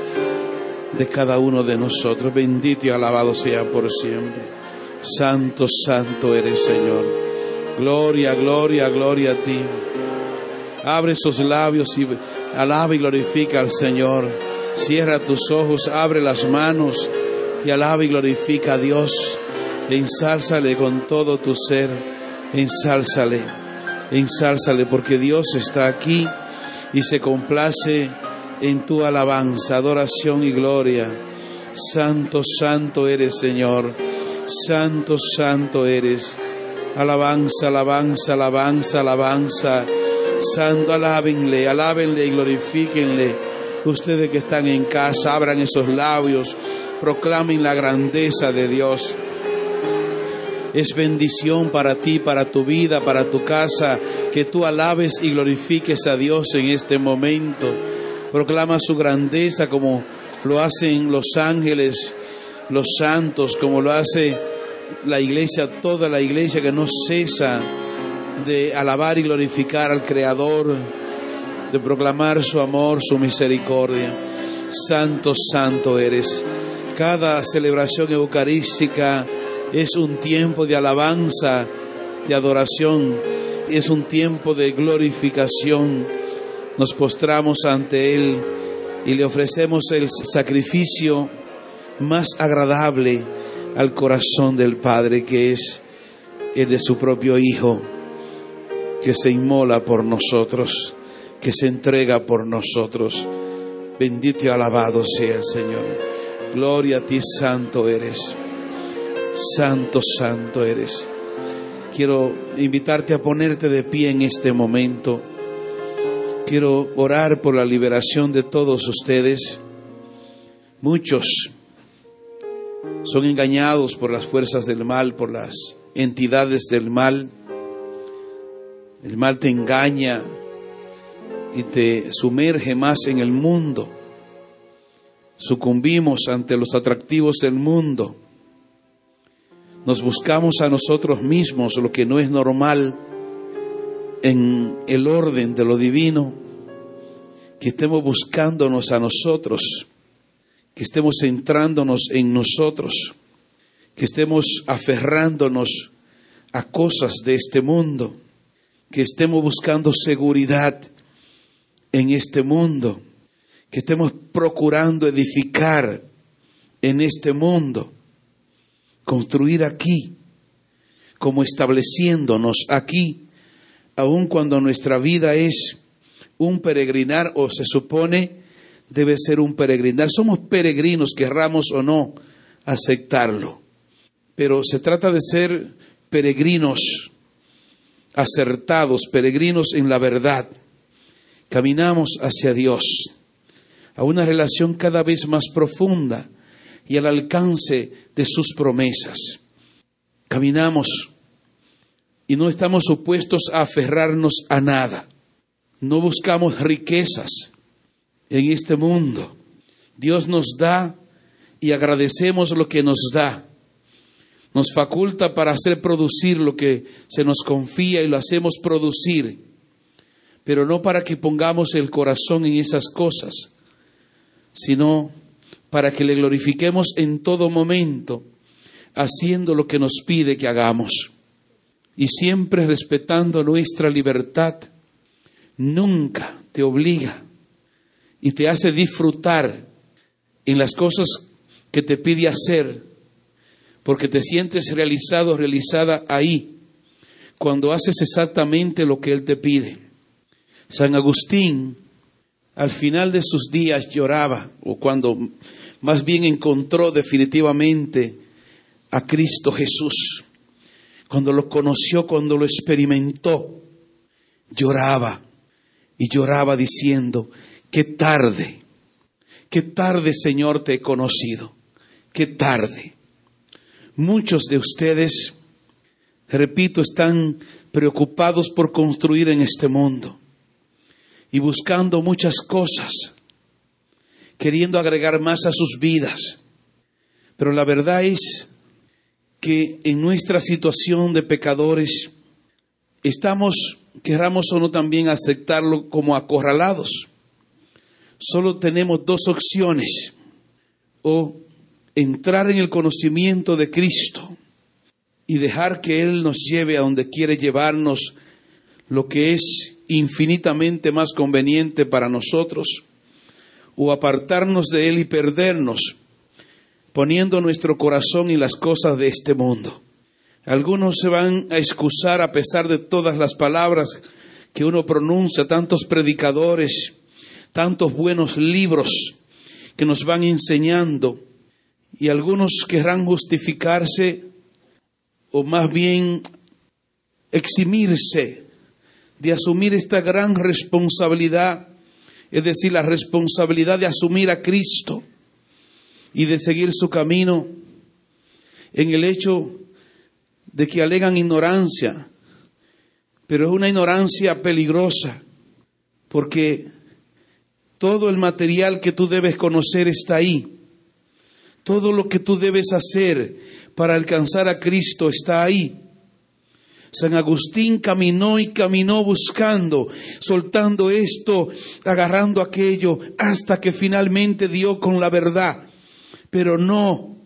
S3: de cada uno de nosotros. Bendito y alabado sea por siempre. Santo, santo eres, Señor. Gloria, gloria, gloria a ti. Abre esos labios y alaba y glorifica al Señor. Cierra tus ojos, abre las manos y alaba y glorifica a Dios. Ensálzale con todo tu ser. Ensálzale, ensálzale, porque Dios está aquí y se complace en tu alabanza, adoración y gloria. Santo, santo eres, Señor. Santo, santo eres. Alabanza, alabanza, alabanza, alabanza. Santo, alábenle, alábenle y glorifíquenle. Ustedes que están en casa, abran esos labios, proclamen la grandeza de Dios. Es bendición para ti, para tu vida, para tu casa, que tú alabes y glorifiques a Dios en este momento. Proclama su grandeza como lo hacen los ángeles, los santos, como lo hace la iglesia, toda la iglesia que no cesa de alabar y glorificar al Creador, de proclamar su amor, su misericordia. Santo, santo eres. Cada celebración eucarística es un tiempo de alabanza, de adoración, es un tiempo de glorificación. Nos postramos ante Él y le ofrecemos el sacrificio más agradable al corazón del Padre, que es el de su propio Hijo, que se inmola por nosotros, que se entrega por nosotros. Bendito y alabado sea el Señor. Gloria a ti, santo eres. Santo, santo eres. Quiero invitarte a ponerte de pie en este momento. Quiero orar por la liberación de todos ustedes. Muchos son engañados por las fuerzas del mal, por las entidades del mal. El mal te engaña y te sumerge más en el mundo. Sucumbimos ante los atractivos del mundo. Nos buscamos a nosotros mismos, lo que no es normal en el orden de lo divino. Que estemos buscándonos a nosotros, que estemos centrándonos en nosotros, que estemos aferrándonos a cosas de este mundo, que estemos buscando seguridad en este mundo, que estemos procurando edificar en este mundo, construir aquí, como estableciéndonos aquí, aun cuando nuestra vida es un peregrinar, o se supone debe ser un peregrinar. Somos peregrinos, querramos o no aceptarlo, pero se trata de ser peregrinos acertados, peregrinos en la verdad. Caminamos hacia Dios, a una relación cada vez más profunda y al alcance de sus promesas. Caminamos y no estamos supuestos a aferrarnos a nada. No buscamos riquezas en este mundo. Dios nos da y agradecemos lo que nos da. Nos faculta para hacer producir lo que se nos confía y lo hacemos producir, pero no para que pongamos el corazón en esas cosas, sino para que le glorifiquemos en todo momento, haciendo lo que nos pide que hagamos y siempre respetando nuestra libertad. Nunca te obliga y te hace disfrutar en las cosas que te pide hacer, porque te sientes realizado, realizada ahí, cuando haces exactamente lo que Él te pide. San Agustín, al final de sus días, lloraba, o cuando más bien encontró definitivamente a Cristo Jesús, cuando lo conoció, cuando lo experimentó, lloraba y lloraba diciendo: qué tarde qué tarde, Señor, te he conocido. Qué tarde. Muchos de ustedes, repito, están preocupados por construir en este mundo y buscando muchas cosas, queriendo agregar más a sus vidas. Pero la verdad es que en nuestra situación de pecadores estamos, queramos o no, también aceptarlo, como acorralados. Solo tenemos dos opciones: o entrar en el conocimiento de Cristo y dejar que Él nos lleve a donde quiere llevarnos, lo que es infinitamente más conveniente para nosotros, o apartarnos de Él y perdernos, poniendo nuestro corazón en las cosas de este mundo. Algunos se van a excusar a pesar de todas las palabras que uno pronuncia, tantos predicadores, tantos buenos libros que nos van enseñando, y algunos querrán justificarse o más bien eximirse de asumir esta gran responsabilidad, es decir, la responsabilidad de asumir a Cristo y de seguir su camino, en el hecho de que alegan ignorancia, pero es una ignorancia peligrosa, porque todo el material que tú debes conocer está ahí. Todo lo que tú debes hacer para alcanzar a Cristo está ahí. San Agustín caminó y caminó buscando, soltando esto, agarrando aquello, hasta que finalmente dio con la verdad. Pero no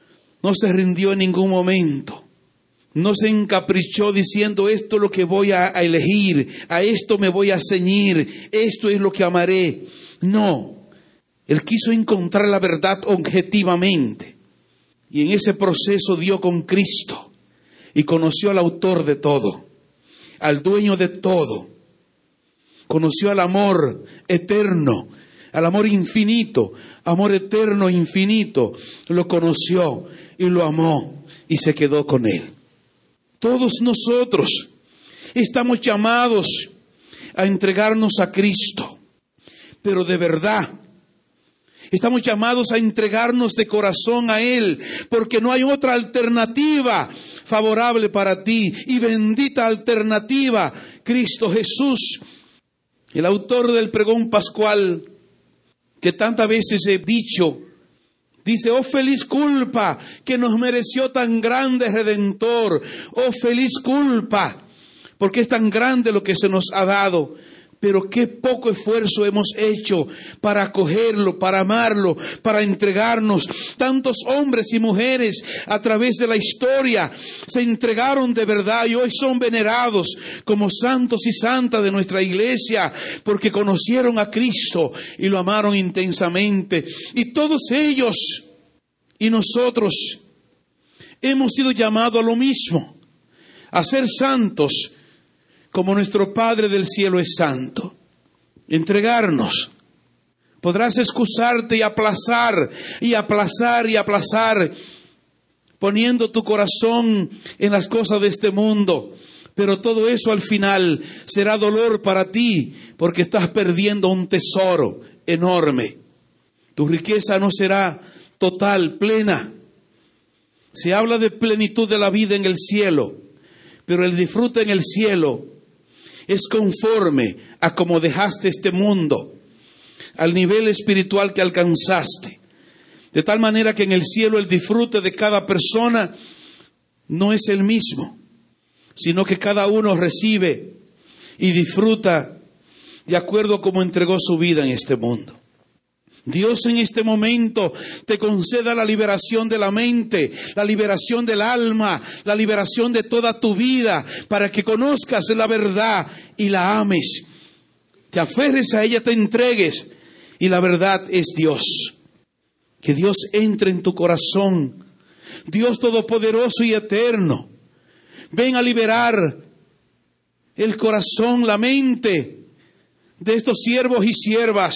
S3: se rindió en ningún momento. No se encaprichó diciendo: esto es lo que voy a elegir, a esto me voy a ceñir, esto es lo que amaré. No, él quiso encontrar la verdad objetivamente, y en ese proceso dio con Cristo y conoció al autor de todo, al dueño de todo. Conoció al amor eterno, al amor infinito, amor eterno e infinito. Lo conoció y lo amó y se quedó con él. Todos nosotros estamos llamados a entregarnos a Cristo, pero de verdad. Estamos llamados a entregarnos de corazón a Él, porque no hay otra alternativa favorable para ti, y bendita alternativa, Cristo Jesús. El autor del pregón pascual, que tantas veces he dicho, dice: oh feliz culpa que nos mereció tan grande Redentor. Oh feliz culpa, porque es tan grande lo que se nos ha dado. Pero qué poco esfuerzo hemos hecho para acogerlo, para amarlo, para entregarnos. Tantos hombres y mujeres a través de la historia se entregaron de verdad y hoy son venerados como santos y santas de nuestra iglesia, porque conocieron a Cristo y lo amaron intensamente. Y todos ellos y nosotros hemos sido llamados a lo mismo, a ser santos, como nuestro Padre del cielo es santo. Entregarnos. Podrás excusarte y aplazar, y aplazar, y aplazar, poniendo tu corazón en las cosas de este mundo. Pero todo eso al final será dolor para ti, porque estás perdiendo un tesoro enorme. Tu riqueza no será total, plena. Se habla de plenitud de la vida en el cielo, pero el disfrute en el cielo es conforme a como dejaste este mundo, al nivel espiritual que alcanzaste. De tal manera que en el cielo el disfrute de cada persona no es el mismo, sino que cada uno recibe y disfruta de acuerdo a cómo entregó su vida en este mundo. Dios en este momento te conceda la liberación de la mente, la liberación del alma, la liberación de toda tu vida, para que conozcas la verdad y la ames. Te aferres a ella, te entregues, y la verdad es Dios. Que Dios entre en tu corazón. Dios todopoderoso y eterno, ven a liberar el corazón, la mente de estos siervos y siervas,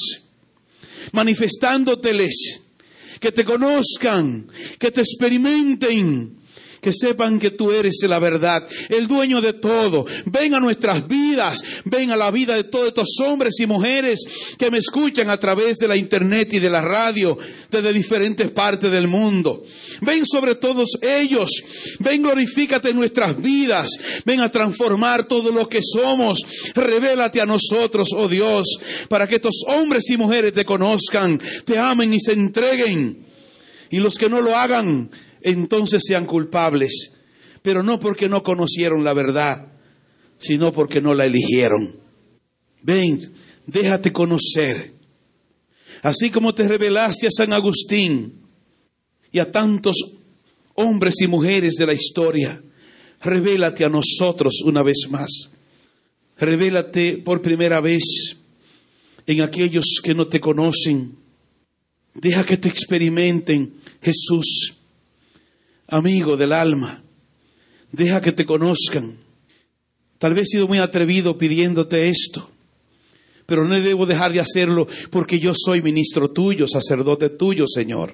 S3: manifestándoteles, que te conozcan, que te experimenten, Que sepan que tú eres la verdad, el dueño de todo. Ven a nuestras vidas, ven a la vida de todos estos hombres y mujeres que me escuchan a través de la internet y de la radio desde diferentes partes del mundo. Ven sobre todos ellos, ven, glorifícate en nuestras vidas, ven a transformar todo lo que somos. Revélate a nosotros, oh Dios, para que estos hombres y mujeres te conozcan, te amen y se entreguen. Y los que no lo hagan, entonces sean culpables, pero no porque no conocieron la verdad, sino porque no la eligieron. Ven, déjate conocer. Así como te revelaste a San Agustín y a tantos hombres y mujeres de la historia, revélate a nosotros una vez más. Revélate por primera vez en aquellos que no te conocen. Deja que te experimenten, Jesús, amigo del alma. Deja que te conozcan. Tal vez he sido muy atrevido pidiéndote esto, pero no debo dejar de hacerlo porque yo soy ministro tuyo, sacerdote tuyo, Señor.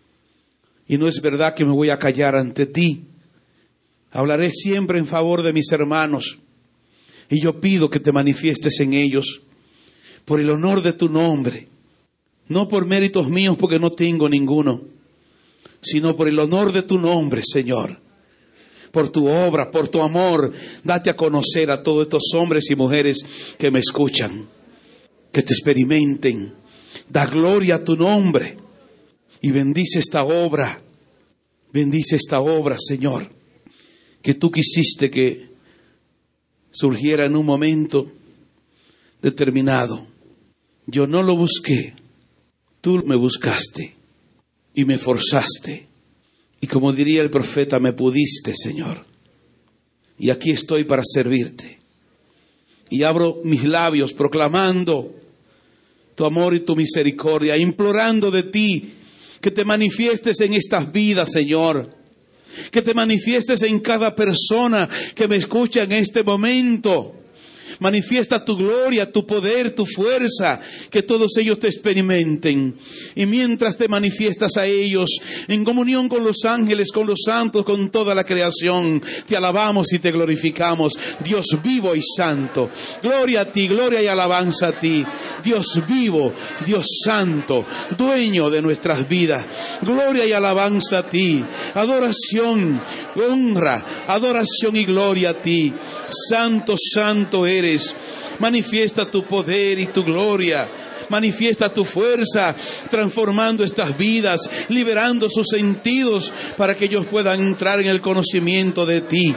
S3: Y no es verdad que me voy a callar ante ti. Hablaré siempre en favor de mis hermanos. Y yo pido que te manifiestes en ellos por el honor de tu nombre. No por méritos míos, porque no tengo ninguno, sino por el honor de tu nombre, Señor. Por tu obra, por tu amor, date a conocer a todos estos hombres y mujeres que me escuchan. Que te experimenten. Da gloria a tu nombre. Y bendice esta obra. Bendice esta obra, Señor, que tú quisiste que surgiera en un momento determinado. Yo no lo busqué. Tú me buscaste y me forzaste. Y como diría el profeta, me pudiste, Señor. Y aquí estoy para servirte. Y abro mis labios proclamando tu amor y tu misericordia, implorando de ti que te manifiestes en estas vidas, Señor. Que te manifiestes en cada persona que me escucha en este momento. Manifiesta tu gloria, tu poder, tu fuerza, que todos ellos te experimenten. Y mientras te manifiestas a ellos, en comunión con los ángeles, con los santos, con toda la creación, te alabamos y te glorificamos, Dios vivo y santo. Gloria a ti, gloria y alabanza a ti, Dios vivo, Dios santo, dueño de nuestras vidas. Gloria y alabanza a ti, adoración, honra, adoración y gloria a ti. Santo, santo eres. Manifiesta tu poder y tu gloria. Manifiesta tu fuerza, transformando estas vidas, liberando sus sentidos para que ellos puedan entrar en el conocimiento de ti.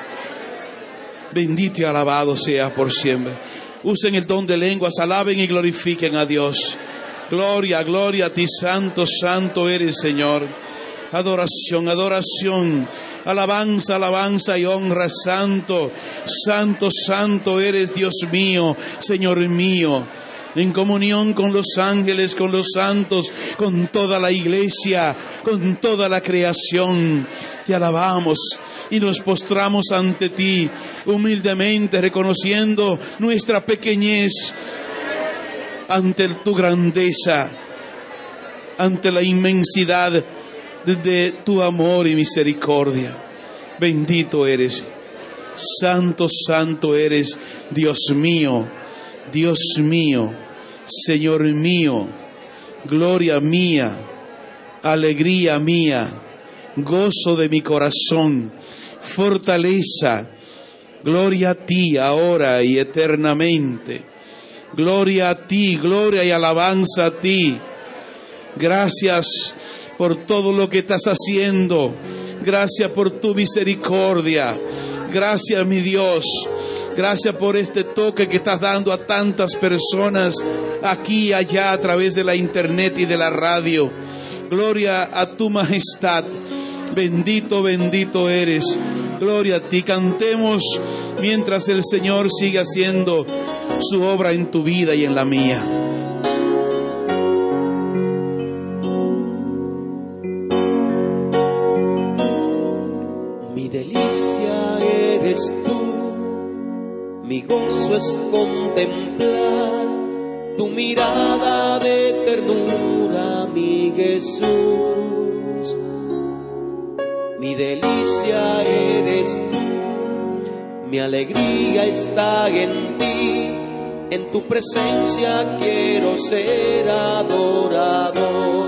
S3: Bendito y alabado sea por siempre. Usen el don de lenguas, alaben y glorifiquen a Dios. Gloria, gloria a ti, santo, santo eres, Señor. Adoración, adoración. Alabanza, alabanza y honra, santo, santo, santo eres, Dios mío, Señor mío. En comunión con los ángeles, con los santos, con toda la iglesia, con toda la creación, te alabamos y nos postramos ante ti, humildemente reconociendo nuestra pequeñez ante tu grandeza, ante la inmensidad de tu amor y misericordia. Bendito eres, santo, santo eres, Dios mío, Señor mío, gloria mía, alegría mía, gozo de mi corazón, fortaleza, gloria a ti ahora y eternamente. Gloria a ti, gloria y alabanza a ti. Gracias por todo lo que estás haciendo. Gracias por tu misericordia. Gracias, mi Dios. Gracias por este toque que estás dando a tantas personas aquí y allá a través de la internet y de la radio. Gloria a tu majestad. Bendito, bendito eres. Gloria a ti. Cantemos mientras el Señor sigue haciendo su obra en tu vida y en la mía.
S2: Mi gozo es contemplar tu mirada de ternura, mi Jesús. Mi mi delicia eres tú, mi alegría está en ti, en tu presencia quiero ser adorado.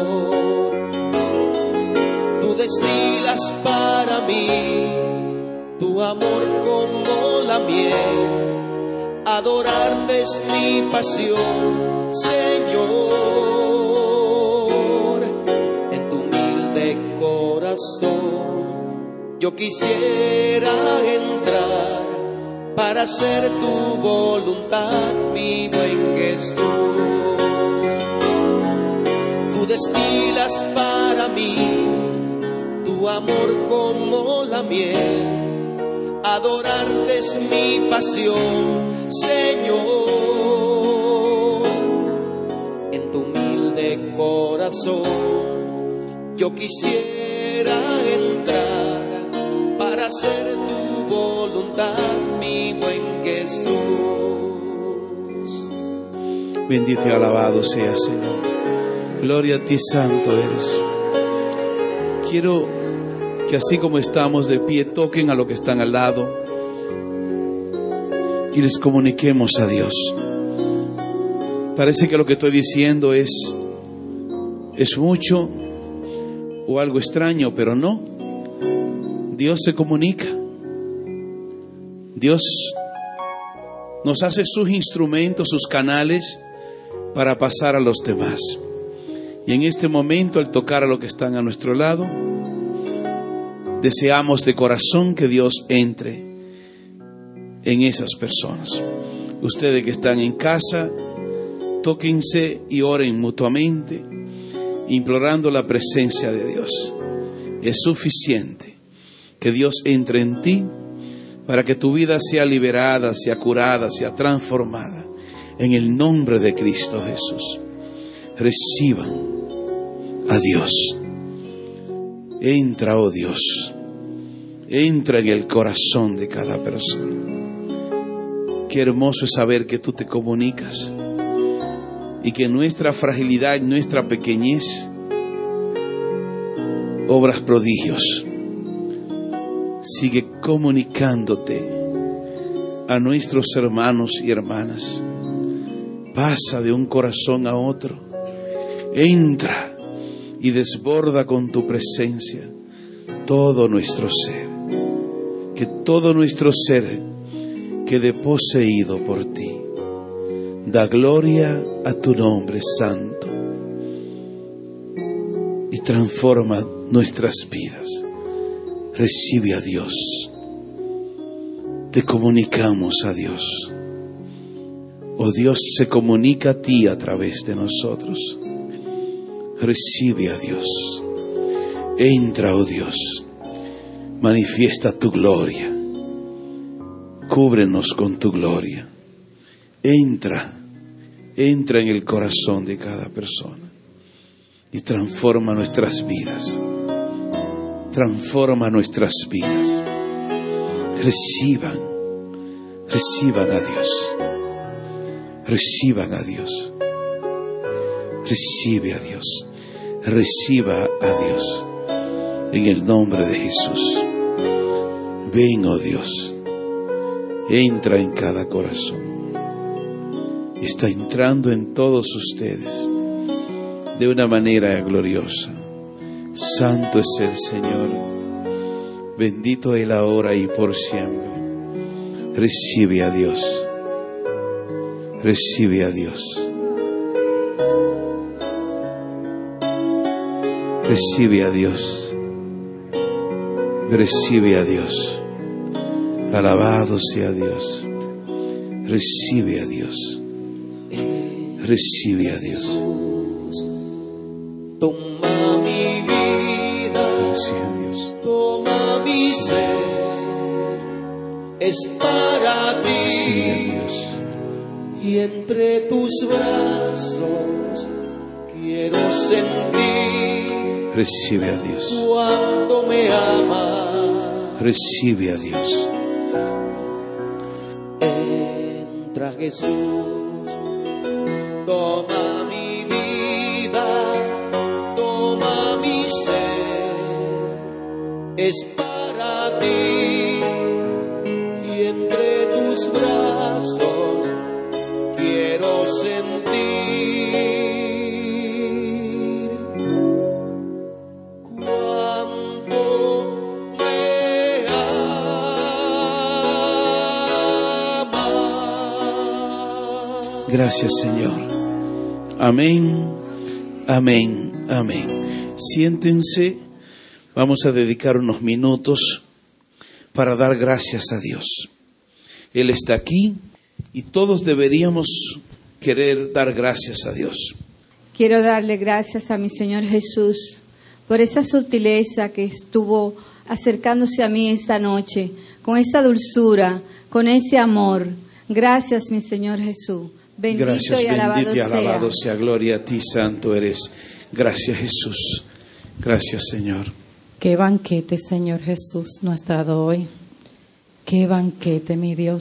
S2: Tú destilas para mí tu amor como la miel, adorarte es mi pasión, Señor. En tu humilde corazón yo quisiera entrar para hacer tu voluntad, mi buen Jesús. Tú destilas para mí tu amor como la miel, adorarte es mi pasión, Señor. En tu humilde corazón yo quisiera entrar para hacer tu voluntad, mi buen Jesús.
S3: Bendito y alabado sea, Señor. Gloria a ti, santo eres. Quiero que así como estamos de pie, toquen a los que están al lado y les comuniquemos a Dios. Parece que lo que estoy diciendo es mucho o algo extraño, pero no. Dios se comunica. Dios nos hace sus instrumentos, sus canales para pasar a los demás. Y en este momento, al tocar a los que están a nuestro lado, deseamos de corazón que Dios entre en esas personas. Ustedes que están en casa, tóquense y oren mutuamente, implorando la presencia de Dios. Es suficiente que Dios entre en ti para que tu vida sea liberada, sea curada, sea transformada. En el nombre de Cristo Jesús. Reciban a Dios. Entra, oh Dios. Entra en el corazón de cada persona. Qué hermoso es saber que tú te comunicas y que nuestra fragilidad, nuestra pequeñez, obras prodigios. Sigue comunicándote a nuestros hermanos y hermanas. Pasa de un corazón a otro. Entra y desborda con tu presencia todo nuestro ser. Que todo nuestro ser quede poseído por ti. Da gloria a tu nombre santo y transforma nuestras vidas. Recibe a Dios. Te comunicamos a Dios. Oh Dios se comunica a ti a través de nosotros. Recibe a Dios. Entra, oh Dios. Manifiesta tu gloria. Cúbrenos con tu gloria. Entra en el corazón de cada persona y transforma nuestras vidas. Transforma nuestras vidas. Reciban a Dios. Reciban a Dios. Recibe a Dios. Reciba a Dios. En el nombre de Jesús. Ven, oh Dios. Entra en cada corazón. Está entrando en todos ustedes de una manera gloriosa. Santo es el Señor. Bendito Él ahora y por siempre. Recibe a Dios. Recibe a Dios. Recibe a Dios. Recibe a Dios. Alabado sea Dios. Recibe a Dios. Recibe a Dios.
S2: Toma mi vida.
S3: Recibe a Dios.
S2: Toma mi ser. Es para
S3: Recibe a
S2: ti.
S3: Dios.
S2: Y entre tus brazos quiero sentir
S3: Recibe a Dios.
S2: cuando me amas.
S3: Recibe a Dios.
S2: Entra Jesús, toma mi vida, toma mi ser, es para ti, y entre tus brazos quiero sentir cuánto me amas.
S3: Gracias, Señor. Amén, amén, amén. Siéntense, vamos a dedicar unos minutos para dar gracias a Dios. Él está aquí y todos deberíamos querer dar gracias a Dios.
S7: Quiero darle gracias a mi Señor Jesús por esa sutileza que estuvo acercándose a mí esta noche, con esa dulzura, con ese amor. Gracias, mi Señor Jesús. Bendito
S3: Gracias,
S7: y alabado
S3: bendito y alabado
S7: sea.
S3: sea. Gloria a ti, santo eres. Gracias, Jesús. Gracias, Señor.
S5: Qué banquete, Señor Jesús, nos has dado hoy. Qué banquete, mi Dios.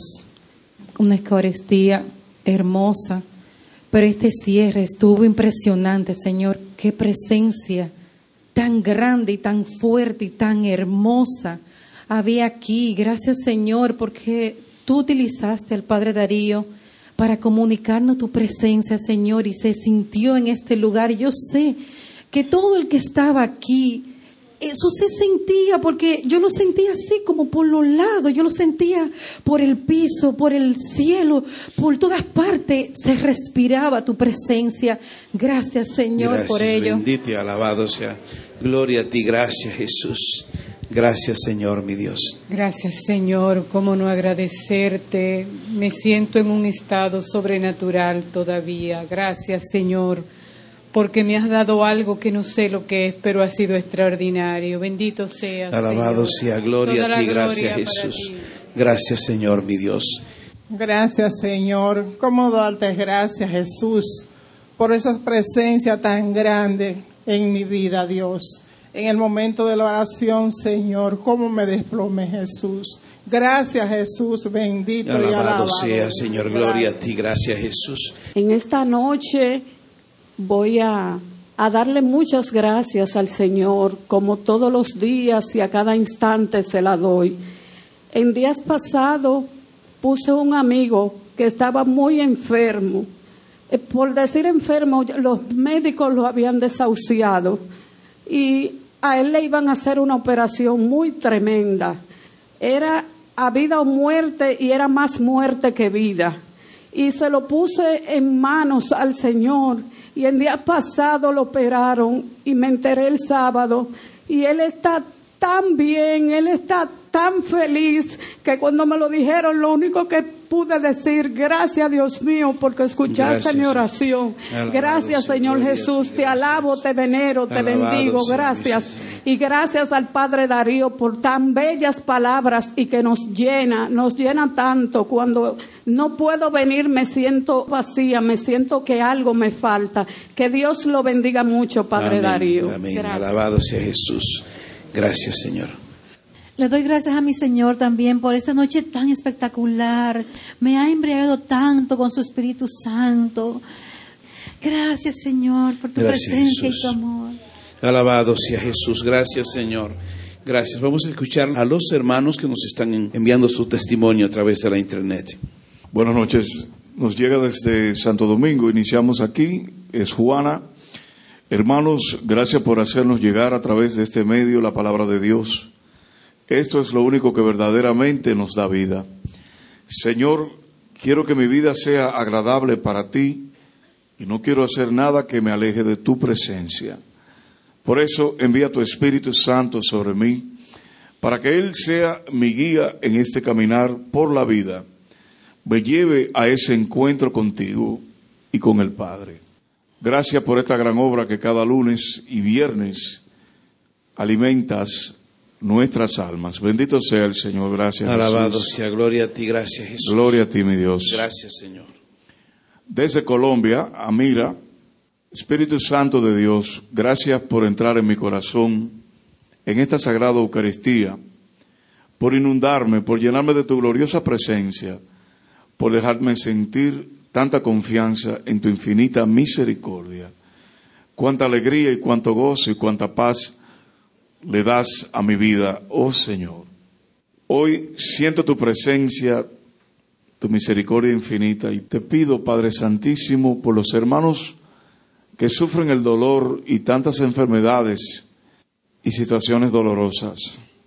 S5: Una Eucaristía hermosa, pero este cierre estuvo impresionante, Señor. Qué presencia tan grande y tan fuerte y tan hermosa había aquí. Gracias, Señor, porque tú utilizaste al Padre Darío para comunicarnos tu presencia, Señor, y se sintió en este lugar. Y yo sé que todo el que estaba aquí, eso se sentía, porque yo lo sentía así como por los lados, yo lo sentía por el piso, por el cielo, por todas partes, se respiraba tu presencia. Gracias, Señor,
S3: Gracias,
S5: por ello.
S3: bendito y alabado sea. Gloria a ti, gracias, Jesús. Gracias, Señor, mi Dios.
S8: Gracias, Señor. Cómo no agradecerte. Me siento en un estado sobrenatural todavía. Gracias, Señor, porque me has dado algo que no sé lo que es, pero ha sido extraordinario. Bendito seas,
S3: Alabado
S8: Señor.
S3: sea, gloria
S8: Toda
S3: a ti,
S8: la
S3: gracias,
S8: gloria para
S3: Jesús.
S8: ti.
S3: Gracias, Señor, mi Dios.
S9: Gracias, Señor. ¿Cómo darte gracias, Jesús, por esa presencia tan grande en mi vida, Dios? En el momento de la oración, Señor, cómo me desplomé, Jesús. Gracias, Jesús, bendito y
S3: Alabado
S9: alabado
S3: sea, Señor, gloria a ti, gracias, Jesús.
S10: En esta noche voy a darle muchas gracias al Señor, como todos los días y a cada instante se la doy. En días pasados puse un amigo que estaba muy enfermo. Por decir enfermo, los médicos lo habían desahuciado y a él le iban a hacer una operación muy tremenda. Era a vida o muerte, y era más muerte que vida. Y se lo puse en manos al Señor, y el día pasado lo operaron y me enteré el sábado, y él está tan bien, él está tan feliz, que cuando me lo dijeron, lo único que pude decir, gracias, Dios mío, porque escuchaste
S3: Gracias,
S10: mi oración.
S3: Alabado
S10: Gracias,
S3: sea,
S10: Señor
S3: gloria a
S10: Jesús,
S3: ti,
S10: te
S3: gracias.
S10: alabo, te venero, te
S3: Alabado
S10: bendigo,
S3: sea,
S10: gracias.
S3: mi Señor.
S10: Y gracias al Padre Darío por tan bellas palabras y que nos llena tanto. Cuando no puedo venir me siento vacía, me siento que algo me falta. Que Dios lo bendiga mucho, Padre
S3: Amén,
S10: Darío.
S3: amén.
S10: Gracias.
S3: Alabado sea Jesús. Gracias, Señor.
S11: Le doy gracias a mi Señor también por esta noche tan espectacular. Me ha embriagado tanto con su Espíritu Santo. Gracias, Señor, por tu
S3: Gracias,
S11: presencia
S3: Jesús.
S11: y tu amor.
S3: Alabado sea Jesús. Gracias, Señor. Gracias. Vamos a escuchar a los hermanos que nos están enviando su testimonio a través de la internet.
S12: Buenas noches. Nos llega desde Santo Domingo. Iniciamos aquí. Es Juana. Hermanos, gracias por hacernos llegar a través de este medio la palabra de Dios. Esto es lo único que verdaderamente nos da vida. Señor, quiero que mi vida sea agradable para ti y no quiero hacer nada que me aleje de tu presencia. Por eso envía tu Espíritu Santo sobre mí, para que Él sea mi guía en este caminar por la vida, me lleve a ese encuentro contigo y con el Padre. Gracias por esta gran obra que cada lunes y viernes alimentas nuestras almas. Bendito sea el Señor. Gracias,
S3: Alabado
S12: Jesús.
S3: sea, gloria a ti, gracias, Jesús.
S12: Gloria a ti, mi Dios.
S3: Gracias, Señor.
S12: Desde Colombia, Amira, Espíritu Santo de Dios, gracias por entrar en mi corazón en esta sagrada Eucaristía, por inundarme, por llenarme de tu gloriosa presencia, por dejarme sentir tanta confianza en tu infinita misericordia. Cuánta alegría y cuánto gozo y cuánta paz le das a mi vida, oh Señor. Hoy siento tu presencia, tu misericordia infinita, y te pido, Padre Santísimo, por los hermanos que sufren el dolor y tantas enfermedades y situaciones dolorosas.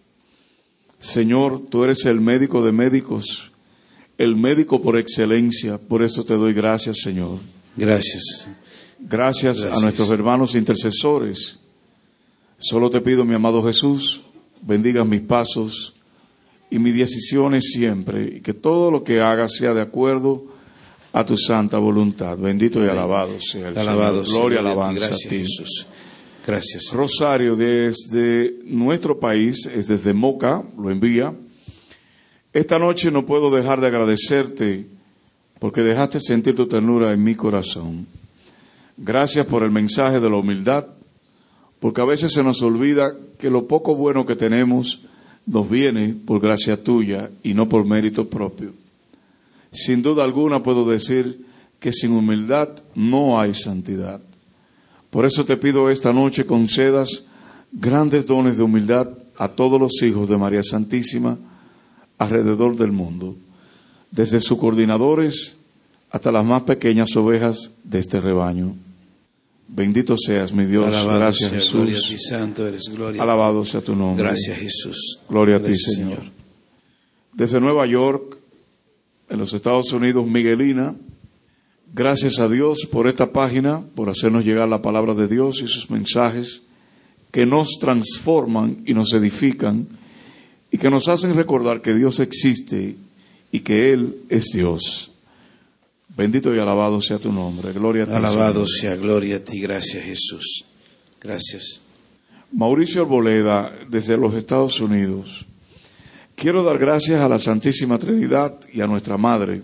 S12: Señor, tú eres el médico de médicos, el médico por excelencia, por eso te doy gracias, Señor.
S3: Gracias.
S12: Gracias a nuestros hermanos intercesores. Solo te pido, mi amado Jesús, bendiga mis pasos y mis decisiones siempre, y que todo lo que haga sea de acuerdo a tu santa voluntad. Bendito y alabado sea el
S3: Alabado
S12: Señor. Gloria,
S3: sea,
S12: alabanza
S3: gracias,
S12: a ti.
S3: Jesús. Gracias.
S12: Rosario, desde nuestro país, es desde Moca, lo envía. Esta noche no puedo dejar de agradecerte porque dejaste sentir tu ternura en mi corazón. Gracias por el mensaje de la humildad, porque a veces se nos olvida que lo poco bueno que tenemos nos viene por gracia tuya y no por mérito propio. Sin duda alguna puedo decir que sin humildad no hay santidad. Por eso te pido esta noche concedas grandes dones de humildad a todos los hijos de María Santísima alrededor del mundo, desde sus coordinadores hasta las más pequeñas ovejas de este rebaño. Bendito seas, mi Dios.
S3: Alabado
S12: Gracias,
S3: sea,
S12: Jesús.
S3: gloria a ti, santo eres, gloria
S12: Alabado
S3: a ti.
S12: sea tu nombre.
S3: Gracias, Jesús.
S12: Gloria a ti,
S3: Gracias,
S12: Señor. Desde Nueva York, en los Estados Unidos, Miguelina, gracias a Dios por esta página, por hacernos llegar la palabra de Dios y sus mensajes que nos transforman y nos edifican y que nos hacen recordar que Dios existe y que Él es Dios. Bendito y alabado sea tu nombre. Gloria a ti,
S3: Alabado
S12: Señor.
S3: sea, gloria a ti. Gracias, Jesús. Gracias.
S12: Mauricio Arboleda, desde los Estados Unidos. Quiero dar gracias a la Santísima Trinidad y a nuestra Madre.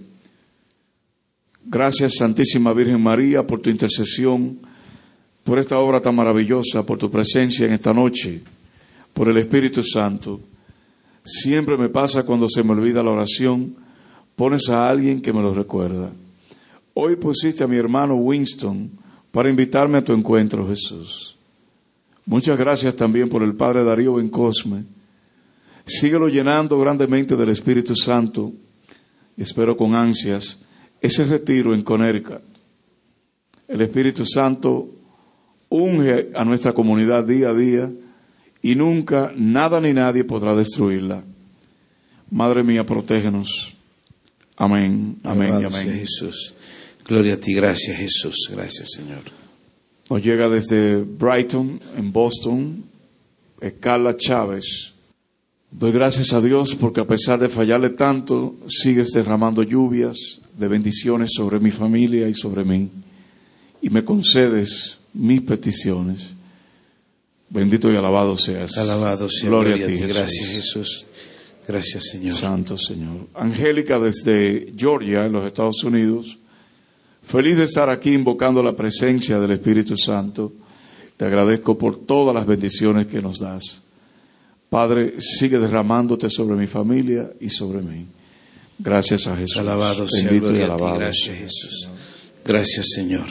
S12: Gracias, Santísima Virgen María, por tu intercesión, por esta obra tan maravillosa, por tu presencia en esta noche, por el Espíritu Santo. Siempre me pasa cuando se me olvida la oración, pones a alguien que me lo recuerda. Hoy pusiste a mi hermano Winston para invitarme a tu encuentro, Jesús. Muchas gracias también por el Padre Darío Bencosme. Síguelo llenando grandemente del Espíritu Santo y espero con ansias ese retiro en Connecticut. El Espíritu Santo unge a nuestra comunidad día a día y nunca nada ni nadie podrá destruirla. Madre mía, protégenos. Amén, amén y
S3: Alabado sea,
S12: amén.
S3: Jesús. Gloria a ti. Gracias, Jesús. Gracias, Señor.
S12: Nos llega desde Brighton, en Boston, Carla Chávez. Doy gracias a Dios porque a pesar de fallarle tanto, sigues derramando lluvias de bendiciones sobre mi familia y sobre mí. Y me concedes mis peticiones. Bendito y alabado seas.
S3: Alabado sea,
S12: Gloria
S3: gloria
S12: a ti,
S3: a ti. Gracias,
S12: Jesús.
S3: Jesús. Gracias, Señor.
S12: Santo Señor. Angélica desde Georgia, en los Estados Unidos. Feliz de estar aquí invocando la presencia del Espíritu Santo. Te agradezco por todas las bendiciones que nos das. Padre, sigue derramándote sobre mi familia y sobre mí. Gracias a Jesús.
S3: Alabado sea,
S12: Bendito y
S3: gloria a ti.
S12: alabado
S3: Gracias,
S12: sea,
S3: Jesús.
S12: Señor.
S3: Gracias, Señor.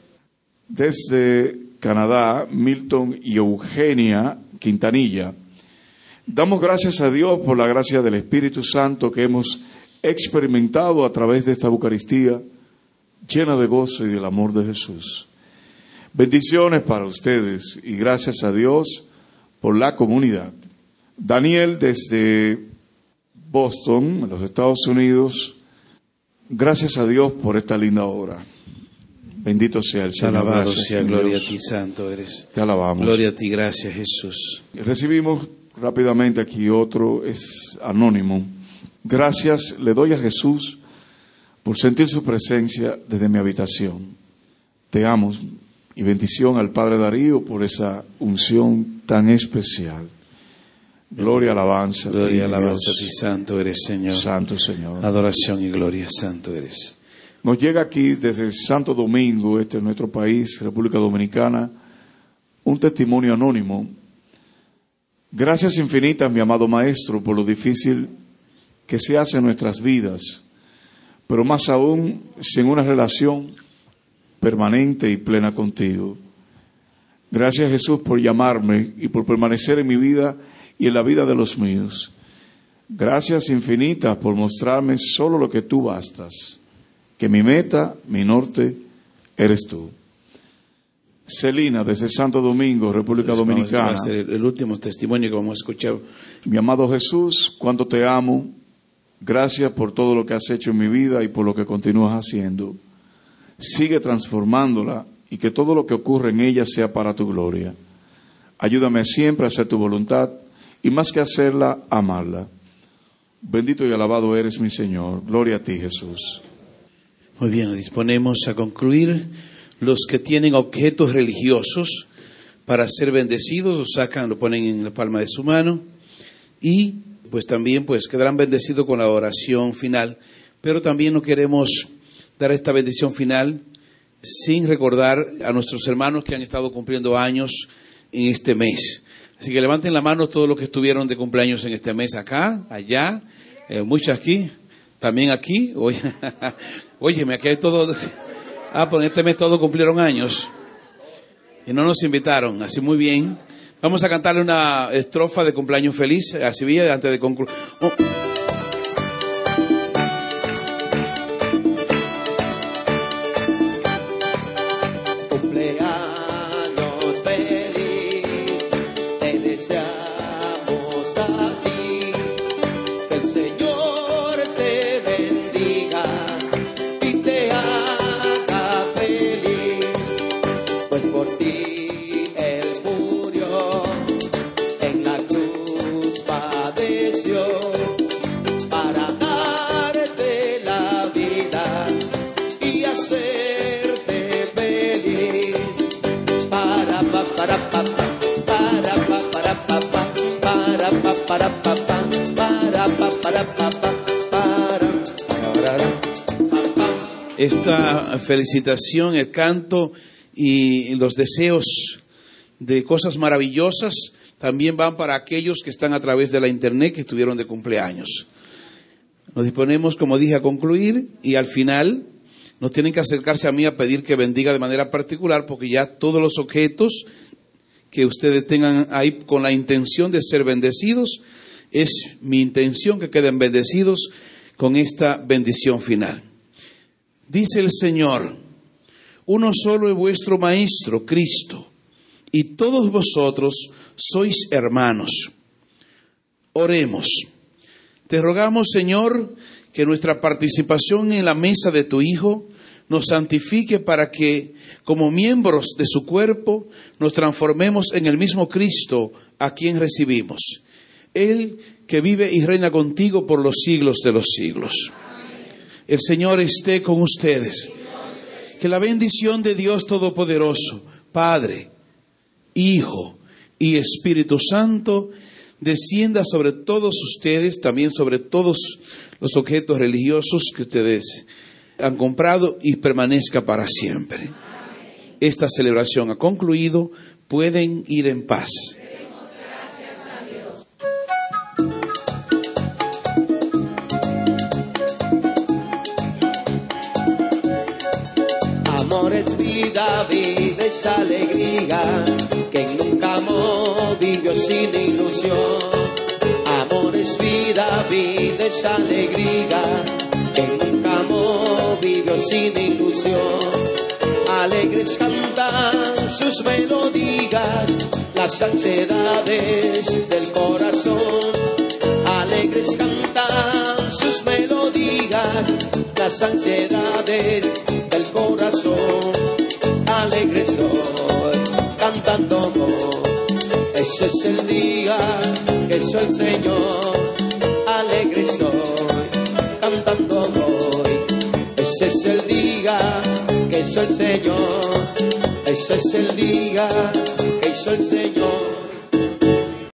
S12: Desde Canadá, Milton y Eugenia Quintanilla. Damos gracias a Dios por la gracia del Espíritu Santo que hemos experimentado a través de esta Eucaristía llena de gozo y del amor de Jesús. Bendiciones para ustedes y gracias a Dios por la comunidad. Daniel desde Boston, en los Estados Unidos, gracias a Dios por esta linda obra. Bendito sea el Señor.
S3: Alabado
S12: Gracias,
S3: sea,
S12: Dios.
S3: gloria a ti, santo eres.
S12: Te alabamos.
S3: Gloria a ti, gracias, Jesús.
S12: Recibimos rápidamente aquí otro, es anónimo. Gracias le doy a Jesús por sentir su presencia desde mi habitación. Te amo y bendición al Padre Darío por esa unción tan especial. Gloria, alabanza.
S3: Gloria,
S12: a ti,
S3: alabanza a
S12: Dios.
S3: ti, santo eres, Señor.
S12: Santo Señor.
S3: Adoración y gloria, santo eres.
S12: Nos llega aquí desde Santo Domingo, este es nuestro país, República Dominicana, un testimonio anónimo. Gracias infinitas, mi amado Maestro, por lo difícil que se hace en nuestras vidas, pero más aún sin una relación permanente y plena contigo. Gracias, Jesús, por llamarme y por permanecer en mi vida y en la vida de los míos. Gracias infinitas por mostrarme solo lo que tú bastas, que mi meta, mi norte, eres tú. Celina, desde Santo Domingo, República Dominicana.
S3: Va a ser el último testimonio que vamos a escuchar.
S12: Mi amado Jesús, cuánto te amo. Gracias por todo lo que has hecho en mi vida y por lo que continúas haciendo. Sigue transformándola y que todo lo que ocurre en ella sea para tu gloria. Ayúdame siempre a hacer tu voluntad y más que hacerla, amarla. Bendito y alabado eres mi Señor. Gloria a ti, Jesús.
S3: Muy bien, nos disponemos a concluir. Los que tienen objetos religiosos para ser bendecidos, lo sacan, lo ponen en la palma de su mano y pues también pues quedarán bendecidos con la oración final. Pero también no queremos dar esta bendición final sin recordar a nuestros hermanos que han estado cumpliendo años en este mes. Así que levanten la mano todos los que estuvieron de cumpleaños en este mes, acá, allá, muchos aquí, también aquí. Óyeme, aquí hay todo. Pues en este mes todos cumplieron años y no nos invitaron, así muy bien. Vamos a cantarle una estrofa de cumpleaños feliz a Sevilla antes de concluir. Esta felicitación, el canto y los deseos de cosas maravillosas también van para aquellos que están a través de la internet que estuvieron de cumpleaños. Nos disponemos, como dije, a concluir y al final no tienen que acercarse a mí a pedir que bendiga de manera particular porque ya todos los objetos que ustedes tengan ahí con la intención de ser bendecidos, es mi intención que queden bendecidos con esta bendición final. Dice el Señor, uno solo es vuestro Maestro, Cristo, y todos vosotros sois hermanos. Oremos. Te rogamos, Señor, que nuestra participación en la mesa de tu Hijo nos santifique para que, como miembros de su cuerpo, nos transformemos en el mismo Cristo a quien recibimos. Él que vive y reina contigo por los siglos de los siglos. El Señor esté con ustedes. Que la bendición de Dios Todopoderoso, Padre, Hijo y Espíritu Santo, descienda sobre todos ustedes, también sobre todos los objetos religiosos que ustedes han comprado y permanezca para siempre. Esta celebración ha concluido. Pueden ir en paz.
S2: Amor es vida, vida es alegría, que nunca amó vivió sin ilusión. Amor es vida, vida es alegría, que nunca amó vivió sin ilusión. Alegres cantan sus melodías, las ansiedades del corazón. Alegres cantan sus melodías, las ansiedades del corazón. Alegre estoy cantando amor, ese es el día que hizo el Señor. Alegre estoy cantando amor, ese es el día que hizo el Señor. Ese es el día que hizo el Señor.